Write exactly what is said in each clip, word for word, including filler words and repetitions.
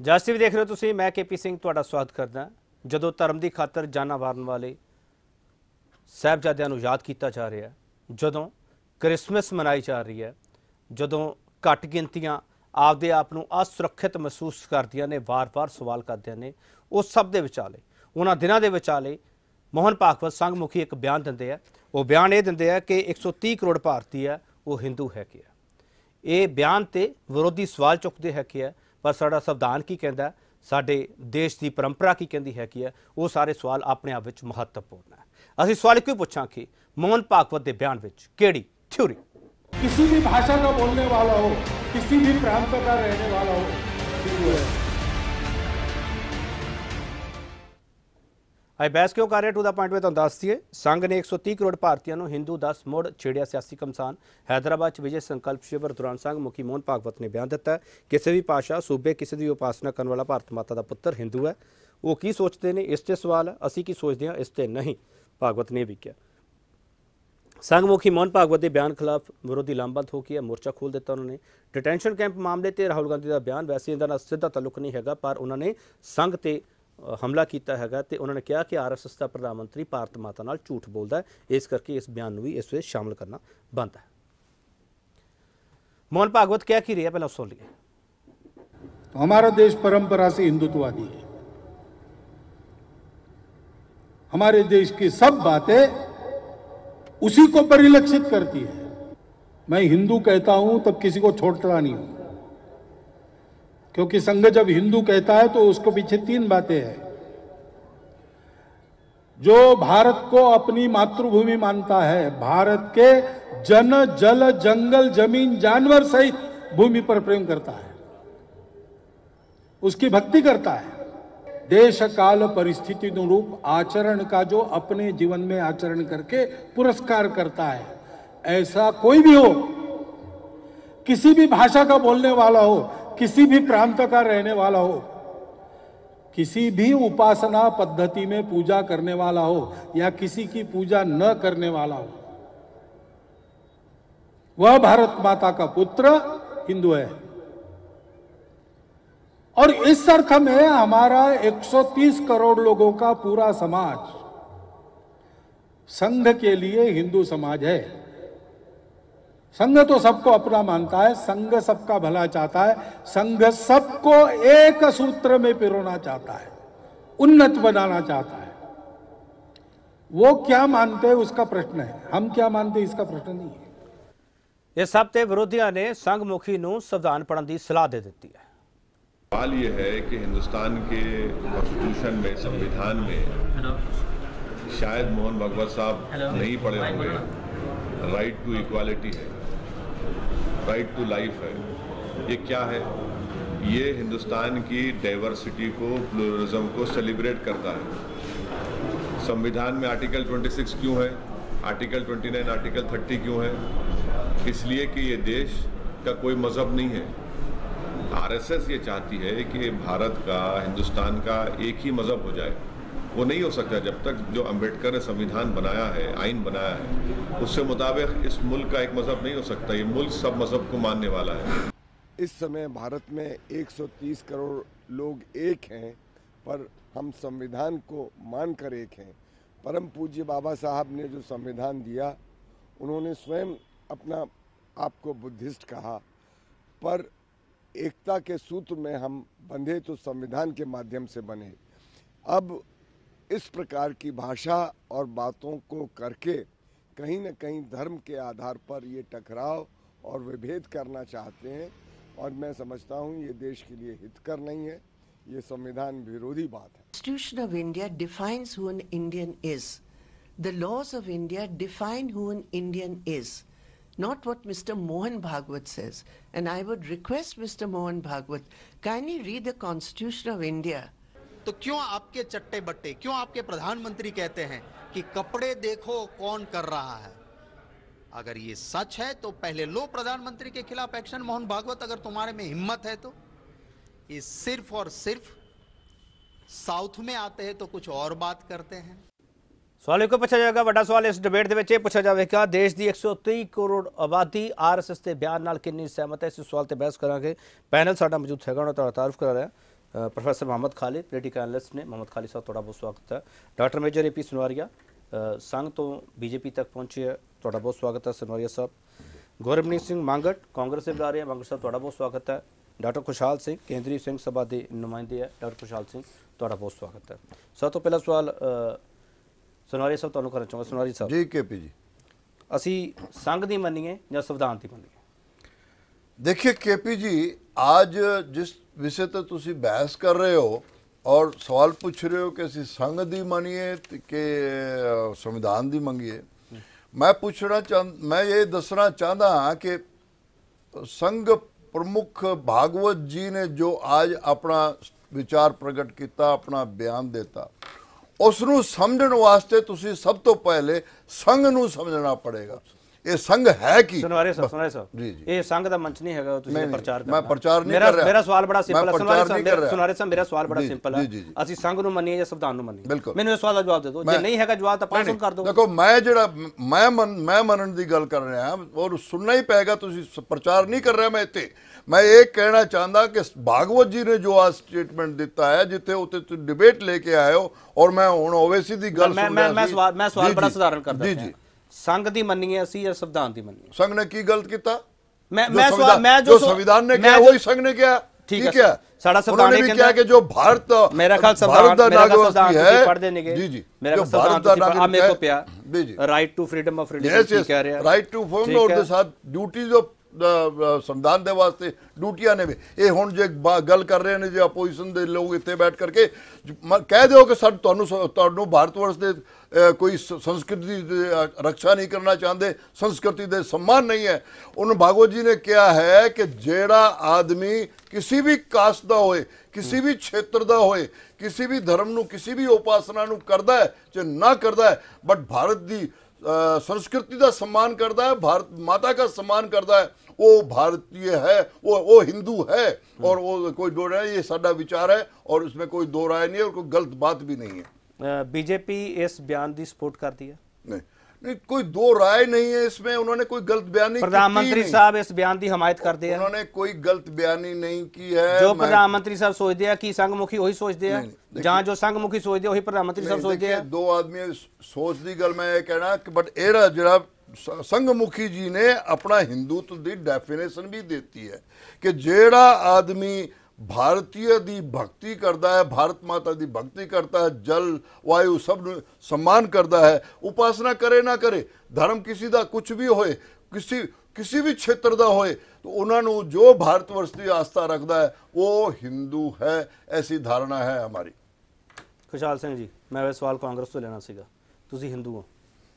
ਜਸ TV देख रहे हो तुसीं, मैं के पी सिंह तुहाडा स्वागत करदा। जदों धर्म की खातर जाना वारन वाले साहिबजादियां नूं याद किया जा रहा है, जदों क्रिसमस मनाई जा रही है, जदों घट गिनतियां आपदे आप नूं असुरक्षित महसूस करदियां ने, वार वार सवाल करदियां ने, उस सब दे विचाले उन्हां दिनां दे विचाले मोहन भागवत संघ मुखी एक बयान दिंदे है। वो बयान ये दिंदे है कि एक सौ तीह करोड़ भारतीय है वो हिंदू है कि ये बयान ते विरोधी सवाल चुकते है कि है, पर साडा संविधान की कहता है, साडे देश की परंपरा की कहती है कि है, वो सारे सवाल अपने आप में महत्वपूर्ण है। असीं सवाल क्यों पूछा कि मोहन भागवत के बयान में किहड़ी थ्योरी, किसी भी भाषा का बोलने वाला हो, किसी भी प्रांत का रहने वाला हो, हिंदू है। अज बहस क्यों कर रहे टू द पॉइंट में तुहानूं दस दईए। संघ ने एक सौ तीह करोड़ भारतीयों को हिंदू दस मुड़ छेड़िया सियासी घमसान। हैदराबाद विजय संकल्प शिविर दौरान संघ मुखी मोहन भागवत ने बयान दिता है, किसी भी भाषा सूबे किसी की उपासना करने वाला भारत माता का पुत्र हिंदू है। वो की सोचते हैं इस ते सवाल है, असी की सोचते हैं इस ते नहीं, भागवत ने भी किया। संघ मुखी मोहन भागवत के बयान खिलाफ विरोधी लामबंद हो गया, मोर्चा खोल दिता उन्होंने। डिटेंशन कैंप मामले ते राहुल गांधी का बयान, वैसे इनका सीधा ताल्लुक नहीं है, पर उन्होंने संघ ते हमला किया है तो उन्होंने कहा कि आर एस एस का प्रधानमंत्री भारत माता नाल झूठ बोलता है, इस करके इस बयान भी इस वे शामिल करना बनता है। मोहन भागवत क्या की रही है, पहले सुन लिए। तो हमारा देश परंपरा से हिंदुत्ववादी है। हमारे देश की सब बातें उसी को परिलक्षित करती है। मैं हिंदू कहता हूं तब किसी को छोड़ता नहीं हूं, क्योंकि संघ जब हिंदू कहता है तो उसको पीछे तीन बातें हैं। जो भारत को अपनी मातृभूमि मानता है, भारत के जन जल जंगल जमीन जानवर सहित भूमि पर प्रेम करता है, उसकी भक्ति करता है, देश काल परिस्थिति अनुरूप आचरण का जो अपने जीवन में आचरण करके पुरस्कार करता है, ऐसा कोई भी हो, किसी भी भाषा का बोलने वाला हो, किसी भी प्रांत का रहने वाला हो, किसी भी उपासना पद्धति में पूजा करने वाला हो या किसी की पूजा न करने वाला हो, वह भारत माता का पुत्र हिंदू है। और इस अर्थ में हमारा एक सौ तीस करोड़ लोगों का पूरा समाज संघ के लिए हिंदू समाज है। संघ तो सबको अपना मानता है, संघ सबका भला चाहता है, संघ सबको एक सूत्र में पिरोना चाहता है, उन्नत बनाना चाहता है। वो क्या मानते हैं उसका प्रश्न है, हम क्या मानते हैं इसका प्रश्न नहीं है। ये सब ते विरोधियों ने संघ मुखी नूं संविधान पढ़ने की सलाह दे दी है। सवाल ये है कि हिंदुस्तान के कॉन्स्टिट्यूशन में, संविधान में शायद मोहन भागवत साहब नहीं पढ़े होंगे, राइट टू इक्वालिटी है, राइट टू लाइफ है। ये क्या है? ये हिंदुस्तान की डाइवर्सिटी को, प्लूरलिज्म को सेलिब्रेट करता है। संविधान में आर्टिकल छब्बीस क्यों है, आर्टिकल उनतीस, आर्टिकल तीस क्यों है? इसलिए कि ये देश का कोई मजहब नहीं है। आर एस एस ये चाहती है कि भारत का, हिंदुस्तान का एक ही मजहब हो जाए। वो नहीं हो सकता जब तक जो अंबेडकर ने संविधान बनाया है, आइन बनाया है, उससे मुताबिक इस मुल्क का एक मजहब नहीं हो सकता। ये मुल्क सब मजहब को मानने वाला है। इस समय भारत में एक सौ तीस करोड़ लोग एक हैं, पर हम संविधान को मानकर एक हैं। परम पूज्य बाबा साहब ने जो संविधान दिया, उन्होंने स्वयं अपना आपको बुद्धिस्ट कहा, पर एकता के सूत्र में हम बंधे तो संविधान के माध्यम से बने। अब इस प्रकार की भाषा और बातों को करके कहीं न कहीं धर्म के आधार पर ये टकराव और विभेद करना चाहते हैं, और मैं समझता हूँ ये देश के लिए हितकर नहीं है, ये संविधान विरोधी बात है। Constitution of India defines who an Indian is. The laws of India define who an Indian is, not what Mister Mohan Bhagwat says. And I would request Mister Mohan Bhagwat, kindly read the Constitution of India. तो क्यों आपके चट्टे बट्टे, क्यों आपके प्रधानमंत्री कहते हैं कि कपड़े देखो कौन कर रहा है? अगर ये सच है तो पहले लो प्रधानमंत्री के खिलाफ एक्शन। मोहन भागवत, अगर तुम्हारे में हिम्मत है तो ये सिर्फ और सिर्फ साउथ में आते हैं तो कुछ और बात करते हैं। सवाल को पूछा जाएगा, बड़ा सवाल इस डिबेट के विच पूछा जाएगा, देश की एक सौ तीह करोड़ आबादी आर एस एस के बयान नाल कितनी सहमत है। इस सवाल पर बहस करांगे। पैनल साडा मौजूद है, उन्होंने तारुफ करा रहा है। Professor Mohammad Khalid political analyst ने। मोहम्मद खालिद साहब, तुहाडा बहुत स्वागत है। Doctor major A P Sanwaria Sangh तो बीजेपी तक पहुंचे है, तुहाडा बहुत स्वागत है सनवारिया साहब। गौरवनीत सिंह मांगट कांग्रेस से बुला रहे हैं, मांगट साहब तुहाडा बहुत स्वागत है। डॉक्टर खुशहाल सिंह केंद्रीय सिंह सभा के नुमाइंदे है, डॉक्टर खुशहाल सिंह तुहाडा बहुत स्वागत है। सब तो पहला सवाल सनवारिया साहब तुहानूं करना चाहूँगा। सनवारिया साहब जी, के पी जी, असी संघ की मनीए या संविधान की मनीए? देखिए के पी जी, आज जिस विषय तो तुसी बहस कर रहे हो और सवाल पूछ रहे हो कि असी संघ दी मनीए कि संविधान दी मंगीए, मैं पूछना चाह मैं ये दसना चाहता हाँ कि संघ प्रमुख भागवत जी ने जो आज अपना विचार प्रगट किया, अपना बयान देता, उसनू समझण वास्ते तुसी सब तो पहले संघ नू समझना पड़ेगा। ये संघ है कि सुनवारे साहब सुनवारे साहब जी जी ये संघ दा मंच नहीं हैगा, तुसी प्रचार करना। मैं प्रचार नहीं मेरा कर रहा। मेरा सवाल बड़ा सिंपल है प्रचार सुनवारे नहीं कर साहब, रहा। सुनवारे साहब मेरा सवाल बड़ा जी, सिंपल जी, है, जी, जी। ਅਸੀਂ ਸੰਘ ਨੂੰ ਮੰਨੀਏ ਜਾਂ ਸੰਵਿਧਾਨ ਨੂੰ ਮੰਨੀਏ? ਬਿਲਕੁਲ। ਮੈਨੂੰ ਇਹ ਸਵਾਲ ਦਾ ਜਵਾਬ ਦੇ ਦਿਓ, ਜੇ ਨਹੀਂ ਹੈਗਾ ਜਵਾਬ ਤਾਂ ਪਾਸ ਕਰ ਦਿਓ। देखो मैं ਜਿਹੜਾ मैं मन मैं मनन ਦੀ ਗੱਲ ਕਰ ਰਿਹਾ और सुनना ही पेगा, ਤੁਸੀਂ प्रचार नहीं कर रहा। मैं ਇੱਥੇ मैं ये कहना चाहता कि भागवत जी ने जो आज स्टेटमेंट दिता है, जिथे उत्ते डिबेट लेके आए हो, और मैं हुण ओवैसी दी गल मैं सुन मैं रहा मैं सी। सवाल मैं सवाल जी, बड़ा जी, साधारण करदा जी पिया। जी संघ ਦੀ ਮੰਨੀਏ ਅਸੀਂ ਜਾਂ ਸੰਵਿਧਾਨ ਦੀ ਮੰਨੀਏ? संघ ने की गलत किया? मैं जो मैं संविधान- सवाल मैं जो जो संविधान ने मैं किया जो- वही संघ ने किया। ठीक ठीक है, है, साड़ा संविधान उन्होंने ये भी कहता किया कि जो भारत मेरा ख्याल भारत संविधान दा मेरा ख्याल नागरिक संविधान है, ਤੁਸੀਂ ਪੜ੍ਹਦੇ ਨੇਗੇ। जी जी, मेरा जो ख्याल संविधान भारत दा ਤੁਸੀਂ ਆ नागरिक ਮੇਰੇ है, को पिया जी जी, right to freedom of yes religion yes, कह रहे हैं, राइट टू फॉर्म और दे साथ ड्यूटी जो संविधान दे वास्ते ड्यूटियां ने भी ये हुण जे गल कर रहे हैं जे अपोजिशन दे लोग इत्थे बैठ करके कह दो कि साड तुहानू तुहानू भारत वर्ष दे कोई संस्कृति रक्षा नहीं करना चाहते, संस्कृति दे सम्मान नहीं है। उन्होंने भागवत जी ने क्या है कि जेड़ा आदमी किसी भी कास्ट दा होए, किसी भी क्षेत्र दा होए, किसी भी धर्म नू, किसी भी उपासना नू करदा है चाहे ना करदा है, बट भारत दी संस्कृति का सम्मान करता है, भारत माता का सम्मान करता है, वो भारतीय है, वो वो हिंदू है। और वो कोई दो राय, ये साडा विचार है और इसमें कोई दो राय नहीं है और कोई गलत बात भी नहीं है। बीजेपी इस बयान की सपोर्ट करती है? नहीं नहीं, कोई दो राय नहीं है इसमें। उन्होंने कोई गलत बयानी प्रधानमंत्री साहब इस बयान की हमायत करते हैं? उन्होंने कोई गलत बयानी नहीं की है। जो प्रधानमंत्री साहब सोचते हैं कि संघमुखी वही सोचते हैं, जहां जो संघमुखी सोचते हैं वही प्रधानमंत्री साहब सोचते हैं। दो आदमी सोच की गल मैं ये कहना कि बट एड़ा जरा संघमुखी जी ने अपना हिंदुत्व की डेफिनेशन भी देती है कि जेड़ा आदमी भारतीय दी भक्ति करता है, भारत माता दी भक्ति करता है, जल वायु सब सम्मान करता है, उपासना करे ना करे, धर्म किसी का कुछ भी होए, किसी किसी भी क्षेत्र का होए, तो उन्होंने जो भारतवर्ष की आस्था रखता है वो हिंदू है, ऐसी धारणा है हमारी। खुशहाल सिंह जी, मैं वह सवाल कांग्रेस तो लेना सीगा, तुसी हिंदू हो?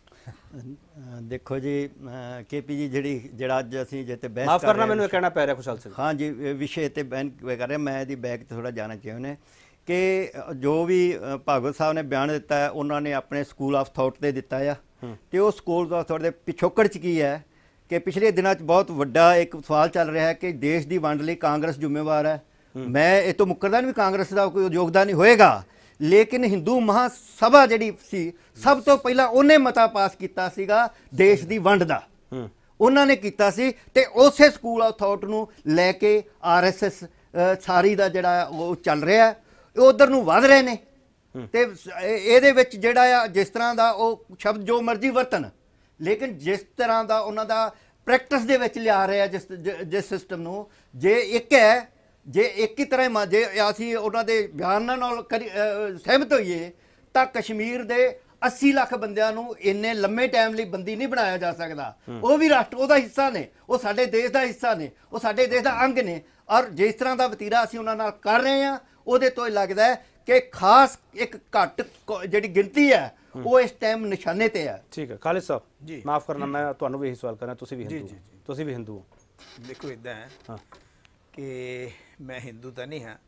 देखो जी के पी जी जी जरा अज असी जिते बहस माफ करना मैंने कहना पै रहा खुशहाल सिंह। हाँ जी, विषय ते बहन कर रहे, मैं यदि बैक थोड़ा जाना चाहिए उन्हें कि जो भी भागवत साहब ने बयान दिता है उन्होंने अपने स्कूल ऑफ थॉट से दिता है, तो उस स्कूल ऑफ थॉट के पिछोकड़ च की है कि पिछले दिनों बहुत वड्डा एक सवाल चल रहा है कि देश की वंड लई कांग्रेस जिम्मेवार है। मैं ये तो मुकरदा नहीं भी कांग्रेस का कोई योगदान नहीं होएगा, लेकिन हिंदू महासभा जी सी सब तो पहला उन्हें मता पास किया सीगा देश की वंड का, उन्होंने किया सी ते उसे स्कूल ऑफ थॉट नूं लैके आर एस एस सारी का जड़ा वो चल रहा है, उधर नूं वध रहे ने। ते इहदे विच जिहड़ा आ जिस तरह का वो शब्द जो मर्जी वरतन, लेकिन जिस तरह का उन्हों का प्रैक्टिस दे विच लिया रहे जिस जिस सिस्टम नूं जे एक है, जे एक ही तरह जे असी उन्होंने बयान नाल करी सहमत होइए तो कश्मीर के अस्सी लाख बंदियां नूं इन्ने लंबे टाइम लिए बंदी नहीं बनाया जा सकता। वो भी राष्ट्र वो हिस्सा ने, वो साडे देश का हिस्सा ने, वो साडे देश का अंग ने। और जिस तरह का वतीरा असी उन्हां नाल कर रहे हैं उहदे तो लगता है कि खास एक घट जिहड़ी गिनती है वो इस टाइम निशाने ते है। ठीक है खालिद साहब जी, माफ करना मैं तुहानू भी यही सवाल करना, तुसी भी हिंदू हो? तुसी भी हिंदू हो? देखो इदा है हाँ कि मैं हिंदू तो नहीं हाँ,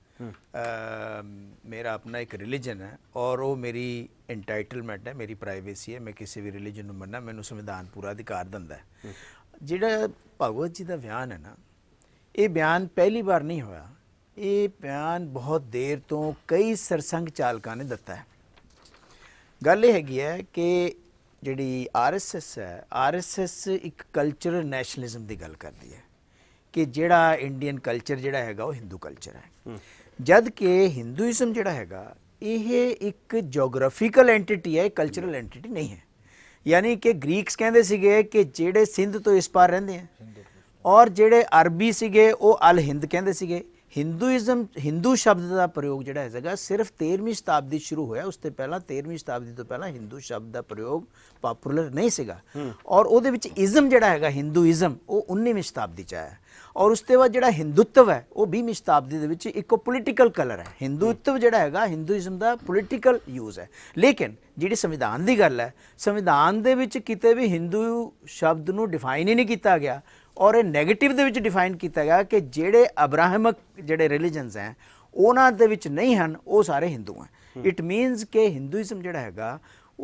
मेरा अपना एक रिलीजन है और वो मेरी इंटाइटलमेंट है, मेरी प्राइवेसी है, मैं किसी भी रिलीजन को मनना, मैनू संविधान पूरा अधिकार दिंदा है। जिहड़ा भगवत जी का बयान है ना, ये बयान पहली बार नहीं होया, ये बयान बहुत देर तो कई सरसंघ चालकों ने दिता है। गल ये हैगी है कि जिहड़ी आर एस एस है, आर एस एस एक कल्चरल नैशनलिज्म की गल करती है कि जिहड़ा इंडियन कल्चर जिहड़ा हैगा वो हिंदू कल्चर है। ਜਦ ਕਿ ਹਿੰਦੂਇਜ਼ਮ ਜਿਹੜਾ ਹੈਗਾ ਇਹ ਇੱਕ ਜੀਓਗ੍ਰਾਫੀਕਲ ਐਂਟੀਟੀ ਹੈ, ਕਲਚਰਲ ਐਂਟੀਟੀ ਨਹੀਂ ਹੈ। ਯਾਨੀ ਕਿ ਗ੍ਰੀਕਸ ਕਹਿੰਦੇ ਸੀਗੇ ਕਿ ਜਿਹੜੇ ਸਿੰਧ ਤੋਂ ਇਸ ਪਾਰ ਰਹਿੰਦੇ ਆ, ਔਰ ਜਿਹੜੇ ਅਰਬੀ ਸੀਗੇ ਉਹ ਅਲ ਹਿੰਦ ਕਹਿੰਦੇ ਸੀਗੇ। ਹਿੰਦੂਇਜ਼ਮ ਹਿੰਦੂ ਸ਼ਬਦ ਦਾ ਪ੍ਰਯੋਗ ਜਿਹੜਾ ਹੈਗਾ ਸਿਰਫ ਤੇਰ੍ਹਵੀਂ ਸ਼ਤਾਬਦੀ ਸ਼ੁਰੂ ਹੋਇਆ, ਉਸ ਤੋਂ ਪਹਿਲਾਂ ਤੇਰ੍ਹਵੀਂ ਸ਼ਤਾਬਦੀ ਤੋਂ ਪਹਿਲਾਂ ਹਿੰਦੂ ਸ਼ਬਦ ਦਾ ਪ੍ਰਯੋਗ ਪਪੂਲਰ ਨਹੀਂ ਸੀਗਾ। ਔਰ ਉਹਦੇ ਵਿੱਚ ਇਜ਼ਮ ਜਿਹੜਾ ਹੈਗਾ ਹਿੰਦੂਇਜ਼ਮ ਉਹ ਉੱਨੀਵੀਂ ਸ਼ਤਾਬਦੀ 'ਚ ਆਇਆ, ਔਰ ਉਸ ਤੋਂ ਬਾਅਦ ਜਿਹੜਾ ਹਿੰਦੂਤਵ ਹੈ ਉਹ ਵੀਹਵੀਂ ਸ਼ਤਾਬਦੀ ਦੇ ਵਿੱਚ ਇੱਕ ਪੋਲੀਟੀਕਲ ਕਲਰ ਹੈ। ਹਿੰਦੂਤਵ ਜਿਹੜਾ ਹੈਗਾ ਹਿੰਦੂਇਜ਼ਮ ਦਾ ਪੋਲੀਟੀਕਲ ਯੂਜ਼ ਹੈ। ਲੇਕਿਨ ਜਿਹੜੀ ਸੰਵਿਧਾਨ ਦੀ ਗੱਲ ਹੈ, ਸੰਵਿਧਾਨ ਦੇ ਵਿੱਚ ਕਿਤੇ ਵੀ ਹਿੰਦੂ ਸ਼ਬਦ ਨੂੰ ਡਿਫਾਈਨ ਹੀ ਨਹੀਂ ਕੀਤਾ ਗਿਆ, ਔਰ ਇਹ ਨੈਗੇਟਿਵ ਦੇ ਵਿੱਚ ਡਿਫਾਈਨ ਕੀਤਾ ਗਿਆ ਕਿ ਜਿਹੜੇ ਅਬਰਾਹਮਿਕ ਜਿਹੜੇ ਰਿਲੀਜਨਸ ਹੈ ਉਹਨਾਂ ਦੇ ਵਿੱਚ ਨਹੀਂ ਹਨ, ਉਹ ਸਾਰੇ ਹਿੰਦੂ ਹੈ। ਇਟ ਮੀਨਸ ਕਿ ਹਿੰਦੂਇਜ਼ਮ ਜਿਹੜਾ ਹੈਗਾ